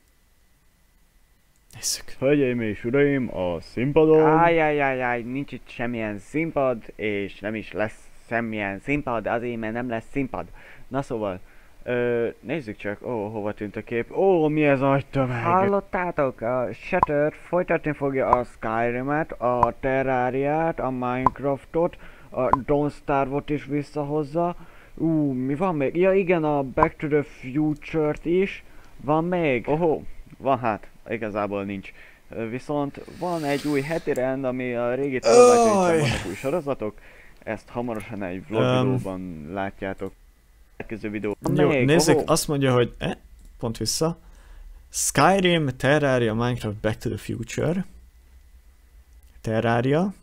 Nézzük. Hölgyeim és uraim, a színpadon... Ájjájjájjáj, nincs itt semmilyen színpad, és nem is lesz semmilyen színpad, azért mert nem lesz színpad. Na szóval, Ö, nézzük csak, ó, hova tűnt a kép. Ó, mi ez a tömeg? Hallottátok? A Shattered folytatni fogja a Skyrim-et, a Terrariát, a Minecraftot, a Don't Starve-ot is visszahozza. Ú, mi van még? Ja igen, a Back to the Future-t is. Van még? Ohó, van hát, igazából nincs. Viszont van egy új heti rend, ami a régi tolvajtőjében vannak új sorozatok. Ezt hamarosan egy vlog um, videóban látjátok. Következő videó. Jó, még, nézzük, oh. azt mondja, hogy eh, pont vissza. Skyrim, Terraria, Minecraft, Back to the Future. Terraria.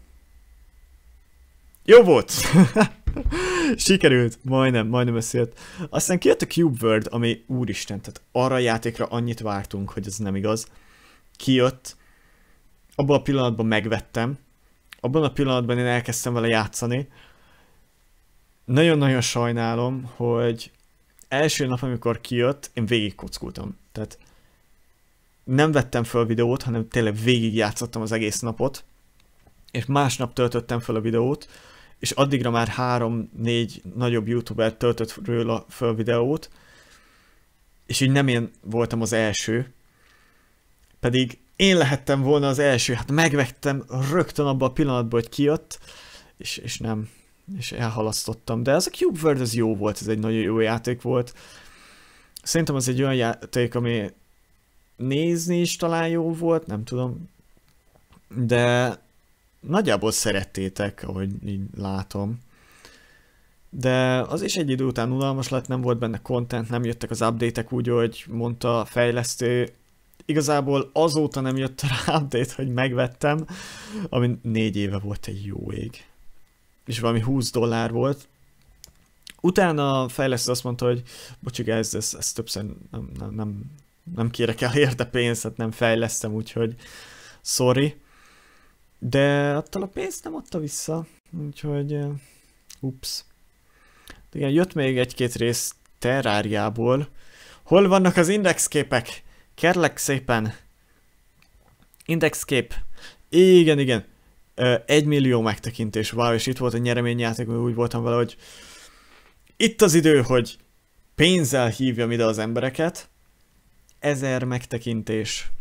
Jó volt! Sikerült, majdnem, majdnem összejött. Aztán kijött a Cube World, ami úristen, tehát arra a játékra annyit vártunk, hogy ez nem igaz. Kijött, abban a pillanatban megvettem, abban a pillanatban én elkezdtem vele játszani. Nagyon-nagyon sajnálom, hogy első nap, amikor kijött, én végig kockultam. Tehát nem vettem fel videót, hanem tényleg végig játszottam az egész napot, és másnap töltöttem fel a videót, és addigra már három-négy nagyobb youtuber töltött róla fel videót, és így nem én voltam az első, pedig én lehettem volna az első, hát megvettem rögtön abban a pillanatban, hogy kijött, és, és nem, és elhalasztottam. De ez a Cube World, ez jó volt, ez egy nagyon jó játék volt. Szerintem az egy olyan játék, ami nézni is talán jó volt, nem tudom, de nagyjából szerettétek, ahogy így látom. De az is egy idő után unalmas lett, nem volt benne content, nem jöttek az update-ek úgy, hogy mondta a fejlesztő. Igazából azóta nem jött rá update, hogy megvettem, ami négy éve volt egy jó ég. És valami húsz dollár volt. Utána a fejlesztő azt mondta, hogy bocsi, ez, ez, ez többször nem, nem, nem, nem kérek el érte pénzt, hát nem fejlesztem, úgyhogy sorry. De attól a pénzt nem adta vissza, úgyhogy uh, ups. Igen, jött még egy-két rész Terráriából. Hol vannak az indexképek? Kérlek szépen. Indexkép. Igen, igen. Uh, egy millió megtekintés. Wow, és itt volt a nyereményjáték, úgy voltam vele, hogy itt az idő, hogy pénzzel hívjam ide az embereket. Ezer megtekintés.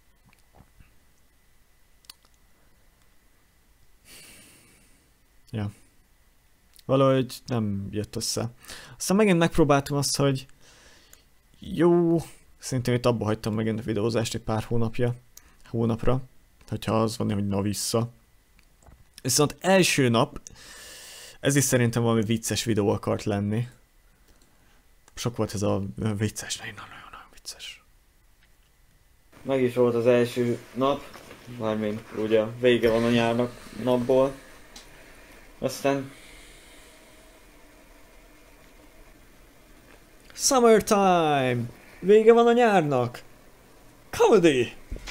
Ja. Valahogy nem jött össze. Aztán megint megpróbáltam azt, hogy jó, szerintem itt abba hagytam megint a videózást egy pár hónapja, hónapra, hogyha az van, hogy na vissza. Viszont első nap, ez is szerintem valami vicces videó akart lenni. Sok volt ez a vicces, nagyon-nagyon vicces. Meg is volt az első nap, mármint ugye vége van a nyárnak napból. Aztán Summertime! Vége van a nyárnak! Comedy!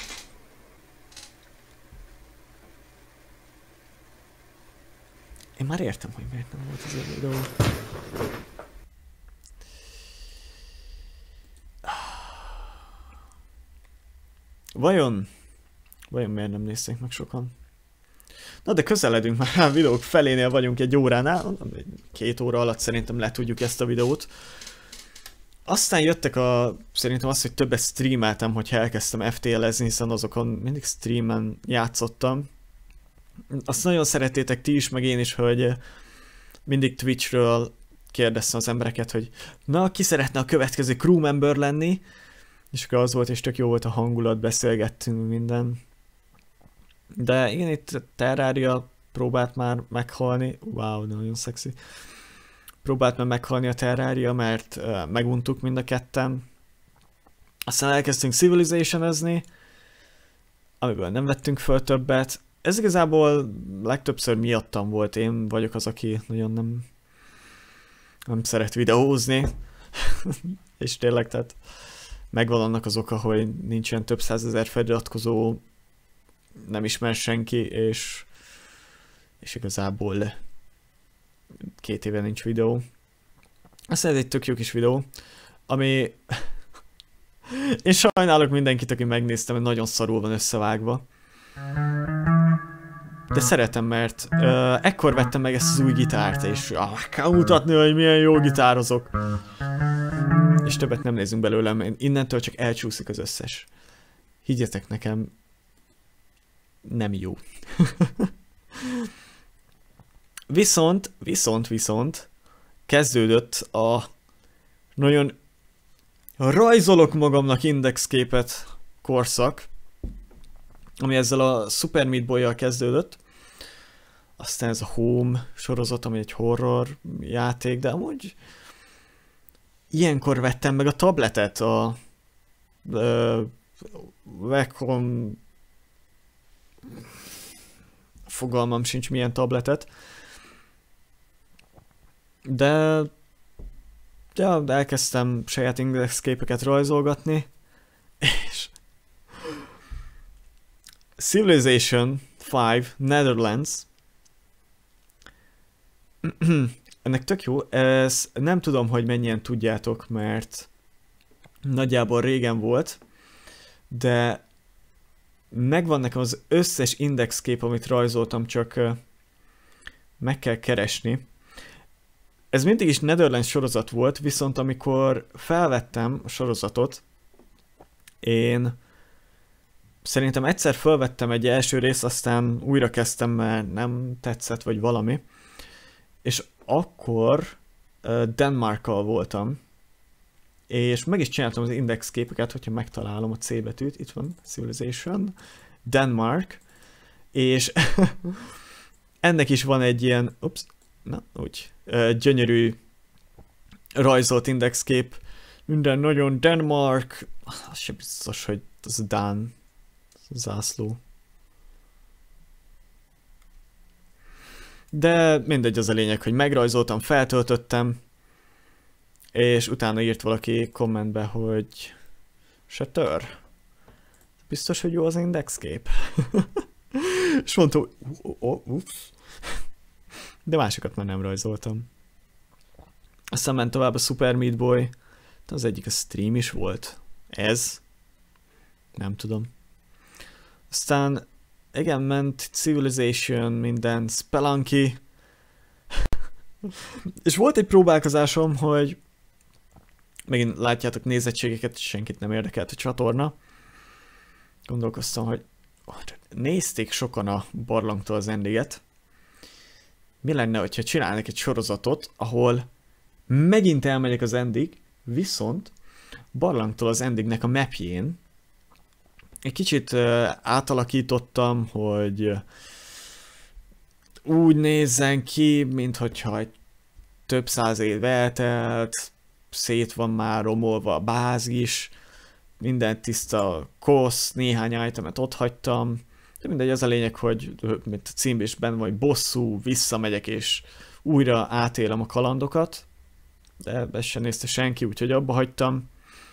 Én már értem, hogy miért nem volt ez a videó. Vajon? Vajon miért nem nézték meg sokan? Na de közeledünk már a videók felénél vagyunk egy óránál, két óra alatt szerintem le tudjuk ezt a videót. Aztán jöttek a, szerintem az, hogy többet streameltem, hogyha elkezdtem ef té el-ezni, hiszen azokon mindig streamen játszottam. Azt nagyon szerettétek ti is, meg én is, hogy mindig Twitchről kérdeztem az embereket, hogy na, ki szeretne a következő crew member lenni? És akkor az volt, és tök jó volt a hangulat, beszélgettünk minden. De igen, itt Terraria próbált már meghalni. Wow, nagyon szexi. Próbált már meghalni a Terraria, mert uh, meguntuk mind a ketten. Aztán elkezdtünk Civilization-ezni, amiből nem vettünk föl többet. Ez igazából legtöbbször miattam volt. Én vagyok az, aki nagyon nem, nem szeret videózni. És tényleg, tehát megvan annak az oka, hogy nincsen több százezer feliratkozó, nem ismer senki, és, és igazából két éve nincs videó. Aztán ez egy tök jó kis videó, ami én sajnálok mindenkit, aki megnéztem, mert nagyon szarul van összevágva. De szeretem, mert uh, ekkor vettem meg ezt az új gitárt, és ah, kell mutatni, hogy milyen jó gitározok. és többet nem nézünk belőle, mert innentől csak elcsúszik az összes. Higgyetek nekem, nem jó. Viszont, viszont, viszont kezdődött a nagyon rajzolok magamnak indexképet korszak, ami ezzel a Super Meat Boy-jal kezdődött. Aztán ez a Home sorozat, ami egy horror játék, de amúgy ilyenkor vettem meg a tabletet, a uh, Wacom, fogalmam sincs milyen tabletet, de, ja, de elkezdtem saját indexképeket rajzolgatni, és Civilization öt Netherlands, ennek tök jó, ez nem tudom, hogy mennyien tudjátok, mert nagyjából régen volt, de megvan nekem az összes indexkép, amit rajzoltam, csak meg kell keresni. Ez mindig is Netherlands sorozat volt, viszont amikor felvettem a sorozatot, én szerintem egyszer felvettem egy első részt, aztán újra kezdtem, mert nem tetszett, vagy valami. És akkor uh, Denmarkkal voltam, és meg is csináltam az indexképeket, hogyha megtalálom a C betűt, itt van, Civilization, Denmark, és ennek is van egy ilyen, ups, na, úgy, uh, gyönyörű rajzolt indexkép, minden nagyon Denmark, az sem biztos, hogy az Dán zászló. De mindegy, az a lényeg, hogy megrajzoltam, feltöltöttem, és utána írt valaki kommentbe, hogy se tör. Biztos, hogy jó az indexkép? És mondta, hogy ups. De másokat már nem rajzoltam. Aztán ment tovább a Super Meat Boy, de az egyik a stream is volt. Ez? Nem tudom. Aztán igen, ment Civilization, minden, Spelunky. És volt egy próbálkozásom, hogy megint látjátok nézettségeket, senkit nem érdekelt a csatorna. Gondolkoztam, hogy nézték sokan a Barlangtól az Endiget. Mi lenne, hogyha csinálnak egy sorozatot, ahol megint elmegyek az Endig, viszont Barlangtól az Endignek a mapjén egy kicsit uh, átalakítottam, hogy uh, úgy nézzen ki, minthogyha egy több száz év eltelt, szét van már romolva a bázis, minden tiszta kosz, néhány itemet ott hagytam, de mindegy, az a lényeg, hogy mint a címben is benne vagy bosszú, visszamegyek és újra átélem a kalandokat, de ezt sem nézte senki, úgyhogy abba hagytam.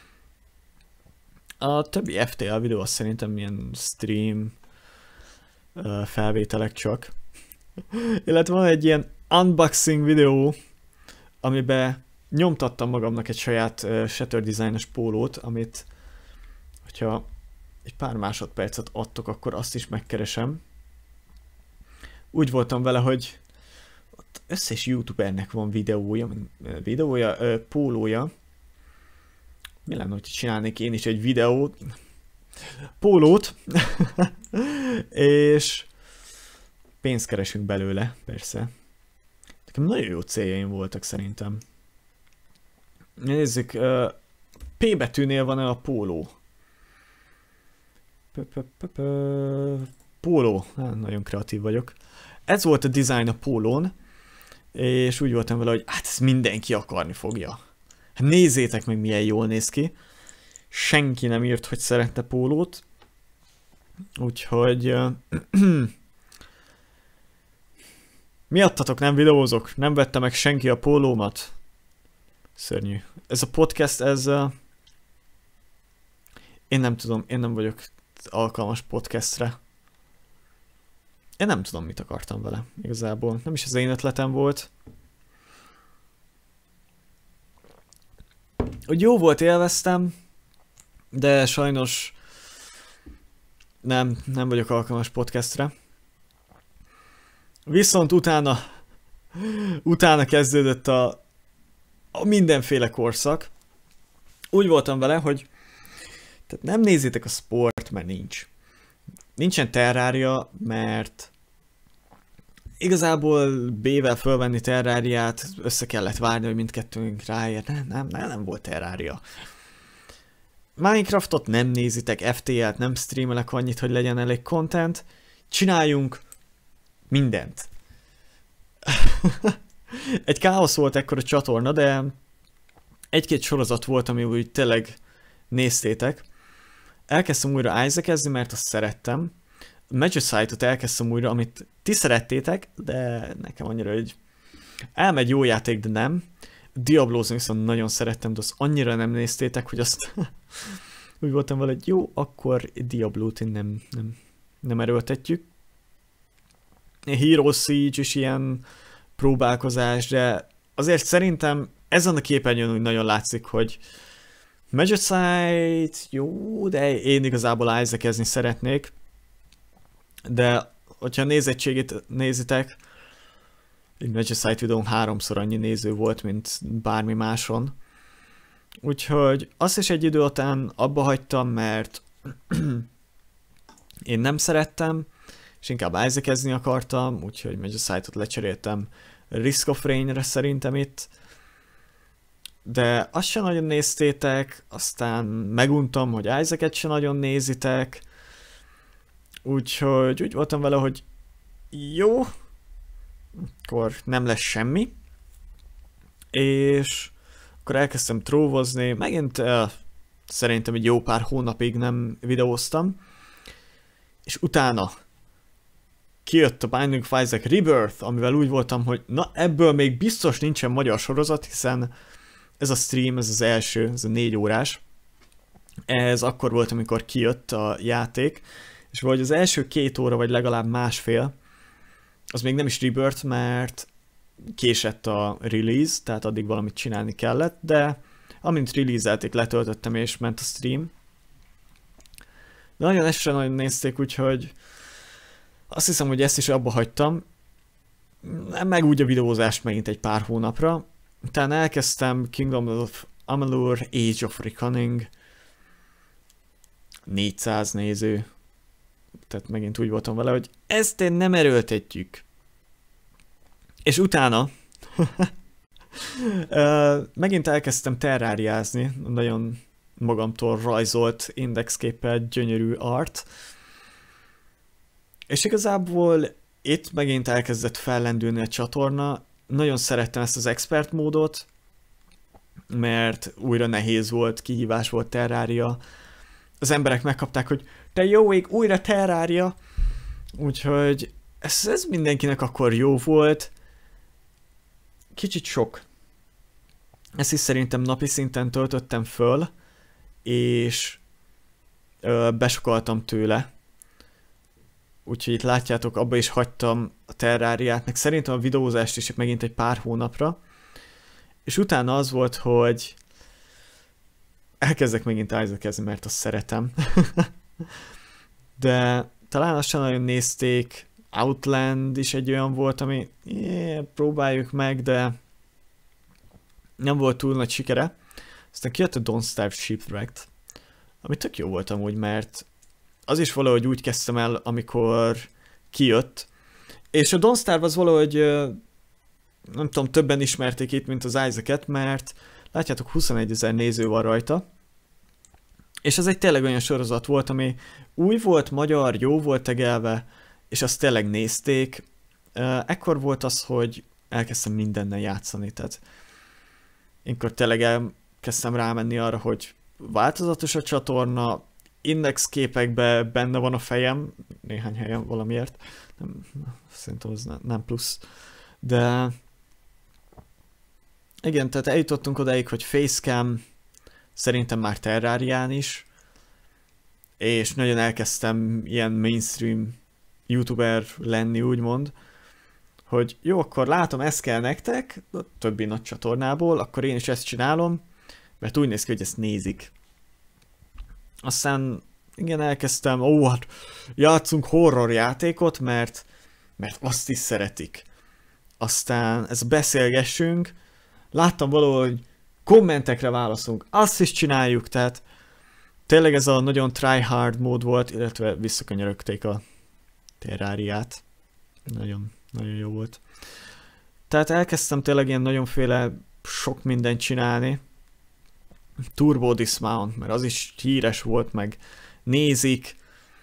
A többi F T L videó az szerintem milyen stream uh, felvételek csak. Illetve van egy ilyen unboxing videó, amiben nyomtattam magamnak egy saját uh, Shutter Design-es pólót, amit, hogyha egy pár másodpercet adtok, akkor azt is megkeresem. Úgy voltam vele, hogy ott összes youtubernek van videója, videója, uh, pólója. Mi lenne, hogy csinálnék én is egy videót, pólót, és pénzt keresünk belőle, persze. Nekem nagyon jó céljaim voltak szerintem. Nézzük, uh, P betűnél van-e a póló? Póló, hát, nagyon kreatív vagyok. Ez volt a design a pólón, és úgy voltam vele, hogy hát ezt mindenki akarni fogja. Hát nézzétek meg, milyen jól néz ki. Senki nem írt, hogy szerette pólót. Úgyhogy... Uh, miattatok nem videózok, nem vette meg senki a pólómat. Szörnyű. Ez a podcast, ez... Uh, én nem tudom, én nem vagyok alkalmas podcastre. Én nem tudom, mit akartam vele, igazából. Nem is az én ötletem volt. Úgy jó volt, élveztem, de sajnos nem, nem vagyok alkalmas podcastre. Viszont utána, utána kezdődött a, a mindenféle korszak. úgy voltam vele, hogy tehát nem nézzétek a sport, mert nincs. Nincsen Terraria, mert igazából B-vel fölvenni Terrariát, össze kellett várni, hogy mindkettőnk ráér. Nem, nem, nem, nem volt Terraria. Minecraftot nem nézitek, ef té el-t nem streamelek annyit, hogy legyen elég content. Csináljunk mindent. Egy káosz volt ekkor a csatorna, de egy-két sorozat volt, ami úgy tényleg néztétek. Elkezdtem újra Isaac-ezni, mert azt szerettem. Magicite-ot elkezdtem újra, amit ti szerettétek, de nekem annyira, hogy elmegy jó játék, de nem. Diablozni viszont nagyon szerettem, de azt annyira nem néztétek, hogy azt úgy voltam vele, hogy jó, akkor Diablót én nem, nem, nem erőltetjük. Hero Siege is ilyen próbálkozás, de azért szerintem ezen a képernyőn úgy nagyon látszik, hogy Magicite jó, de én igazából Isaac-ezni szeretnék. De hogyha a nézettségét nézitek, egy Magicite videón háromszor annyi néző volt, mint bármi máson. Úgyhogy azt is egy idő után abba hagytam, mert én nem szerettem, és inkább Isaac-ezni akartam, úgyhogy Magicite-ot lecseréltem Risk of Rain-re szerintem itt. De azt sem nagyon néztétek, aztán meguntam, hogy Isaac-et sem nagyon nézitek. Úgyhogy úgy voltam vele, hogy jó, akkor nem lesz semmi. És akkor elkezdtem tróvozni, megint uh, szerintem egy jó pár hónapig nem videóztam. És utána kijött a Binding of Isaac Rebirth, amivel úgy voltam, hogy na ebből még biztos nincsen magyar sorozat, hiszen ez a stream, ez az első, ez a négy órás. Ez akkor volt, amikor kijött a játék, és vagy az első két óra, vagy legalább másfél, az még nem is Rebirth, mert késett a release, tehát addig valamit csinálni kellett, de amint release-elték, letöltöttem és ment a stream. De nagyon ezt sem nagyon nézték, úgyhogy azt hiszem, hogy ezt is abba hagytam. Meg úgy a videózást megint egy pár hónapra. Utána elkezdtem Kingdom of Amalur, Age of Reckoning, négyszáz néző. Tehát megint úgy voltam vele, hogy ezt én nem erőltetjük. És utána megint elkezdtem terráriázni, nagyon magamtól rajzolt indexképpel gyönyörű art. És igazából itt megint elkezdett fellendülni a csatorna. Nagyon szerettem ezt az expert módot, mert újra nehéz volt, kihívás volt Terraria. Az emberek megkapták, hogy te jó ég, újra Terraria. Úgyhogy ez, ez mindenkinek akkor jó volt. Kicsit sok. Ezt is szerintem napi szinten töltöttem föl, és ö, besokaltam tőle. Úgyhogy itt látjátok, abba is hagytam a Terrariát, meg szerintem a videózást is megint egy pár hónapra. És utána az volt, hogy elkezdek megint Isaac-ezni, mert azt szeretem. De talán azt sem nagyon nézték. Outland is egy olyan volt, ami yeah, próbáljuk meg, de nem volt túl nagy sikere. Aztán kijött a Don't Starve Shipwrecked, ami tök jó volt amúgy, mert az is valahogy úgy kezdtem el, amikor kijött. És a Don't Starve az valahogy, nem tudom, többen ismerték itt, mint az Isaac-et, mert látjátok, huszonegyezer néző van rajta. És ez egy tényleg olyan sorozat volt, ami új volt, magyar, jó volt tegelve, és azt tényleg nézték. Ekkor volt az, hogy elkezdtem mindennel játszani, tehát énkor tényleg elkezdtem rámenni arra, hogy változatos a csatorna, index képekben benne van a fejem, néhány helyen valamiért, nem, szerintem az nem plusz, de igen, tehát eljutottunk odáig, hogy facecam, szerintem már Terrarián is, és nagyon elkezdtem ilyen mainstream youtuber lenni, úgymond, hogy jó, akkor látom, ez kell nektek, a többi nagy csatornából, akkor én is ezt csinálom, mert úgy néz ki, hogy ezt nézik. Aztán igen, elkezdtem, ó, hát játszunk horror játékot, mert, mert azt is szeretik. Aztán ezt beszélgessünk, láttam valahogy kommentekre válaszolunk, azt is csináljuk, tehát tényleg ez a nagyon tryhard mód volt, illetve visszakanyarogték a Terrariát. Nagyon, nagyon jó volt. Tehát elkezdtem tényleg ilyen nagyonféle sok mindent csinálni. Turbo Dismount, mert az is híres volt, meg nézik.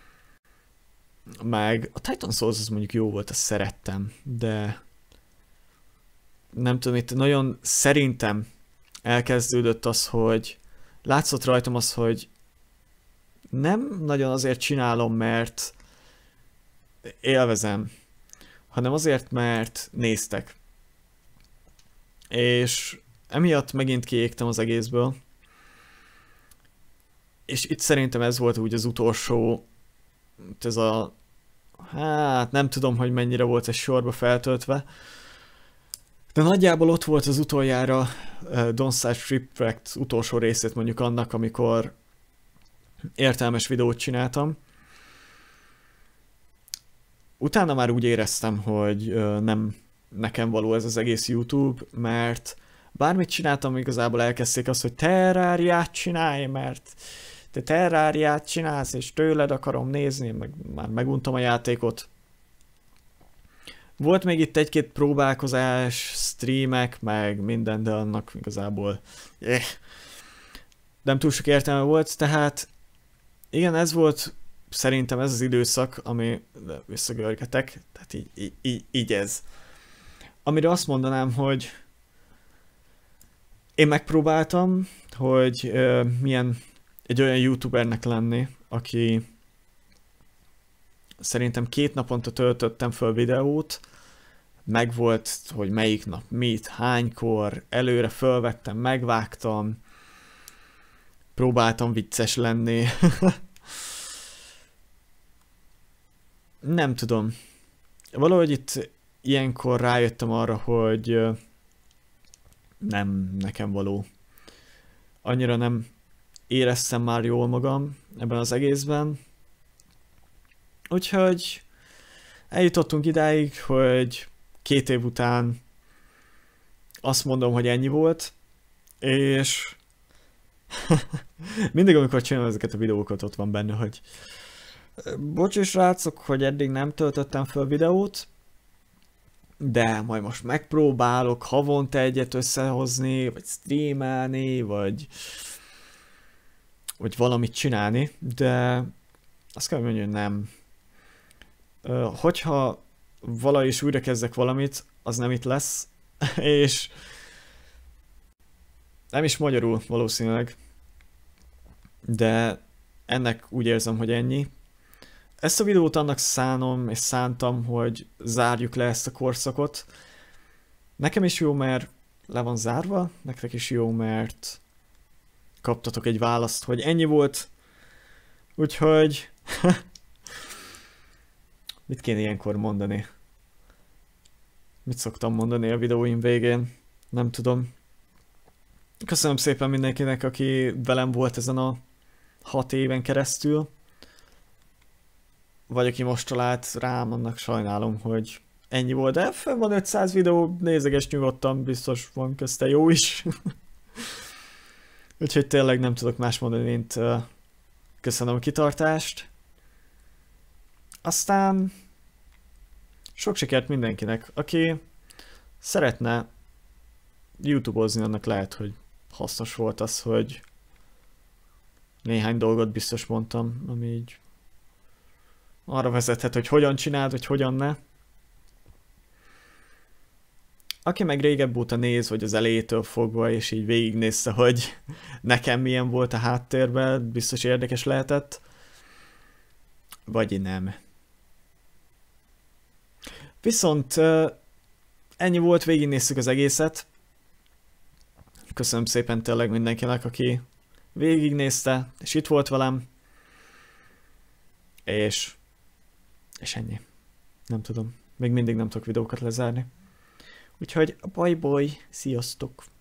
Meg a Titan Souls az mondjuk jó volt, azt szerettem, de nem tudom, itt nagyon szerintem elkezdődött az, hogy látszott rajtam az, hogy nem nagyon azért csinálom, mert élvezem, hanem azért, mert néztek. És emiatt megint kiégtem az egészből. És itt szerintem ez volt úgy az utolsó, ez a, hát nem tudom, hogy mennyire volt ez sorba feltöltve, de nagyjából ott volt az utoljára uh, Don't Start Shipwrecked utolsó részét mondjuk annak, amikor értelmes videót csináltam. Utána már úgy éreztem, hogy uh, nem nekem való ez az egész YouTube, mert bármit csináltam, igazából elkezdték azt, hogy Terrariát csinálj, mert te Terrariát csinálsz, és tőled akarom nézni, meg már meguntam a játékot. Volt még itt egy-két próbálkozás, streamek, meg minden, de annak igazából eh, nem túl sok értelme volt, tehát igen, ez volt szerintem ez az időszak, ami visszagörgetek, tehát így, így, így, így ez. Amire azt mondanám, hogy én megpróbáltam, hogy uh, milyen egy olyan youtubernek lenni, aki szerintem két naponta töltöttem föl videót, megvolt, hogy melyik nap mit, hánykor, előre fölvettem, megvágtam, próbáltam vicces lenni. Nem tudom. Valahogy itt ilyenkor rájöttem arra, hogy nem nekem való. Annyira nem éreztem már jól magam ebben az egészben. Úgyhogy eljutottunk idáig, hogy két év után azt mondom, hogy ennyi volt, és mindig, amikor csinálom ezeket a videókat, ott van benne, hogy bocsi srácok, hogy eddig nem töltöttem föl videót, de majd most megpróbálok havonta egyet összehozni, vagy streamelni, vagy, vagy valamit csinálni, de azt kell mondani, hogy nem. Hogyha valahogy is újra kezdek valamit, az nem itt lesz, és nem is magyarul valószínűleg, de ennek úgy érzem, hogy ennyi. Ezt a videót annak szánom és szántam, hogy zárjuk le ezt a korszakot. Nekem is jó, mert le van zárva, nektek is jó, mert kaptatok egy választ, hogy ennyi volt. Úgyhogy mit kéne ilyenkor mondani? Mit szoktam mondani a videóim végén? Nem tudom. Köszönöm szépen mindenkinek, aki velem volt ezen a hat éven keresztül. Vagy aki most talált rám, annak sajnálom, hogy ennyi volt, de fenn van ötszáz videó, nézeges nyugodtan, biztos van közte jó is. Úgyhogy tényleg nem tudok más mondani, mint uh, köszönöm a kitartást. Aztán sok sikert mindenkinek, aki szeretne YouTube-ozni, annak lehet, hogy hasznos volt az, hogy néhány dolgot biztos mondtam, ami így arra vezethet, hogy hogyan csináld, vagy hogyan ne. Aki meg régebb óta néz, vagy az elejétől fogva, és így végignézte, hogy nekem milyen volt a háttérben, biztos érdekes lehetett. Vagy nem. Viszont ennyi volt, végignéztük az egészet. Köszönöm szépen tényleg mindenkinek, aki végignézte, és itt volt velem. És... És ennyi. Nem tudom. Még mindig nem tudok videókat lezárni. Úgyhogy bye bye, sziasztok!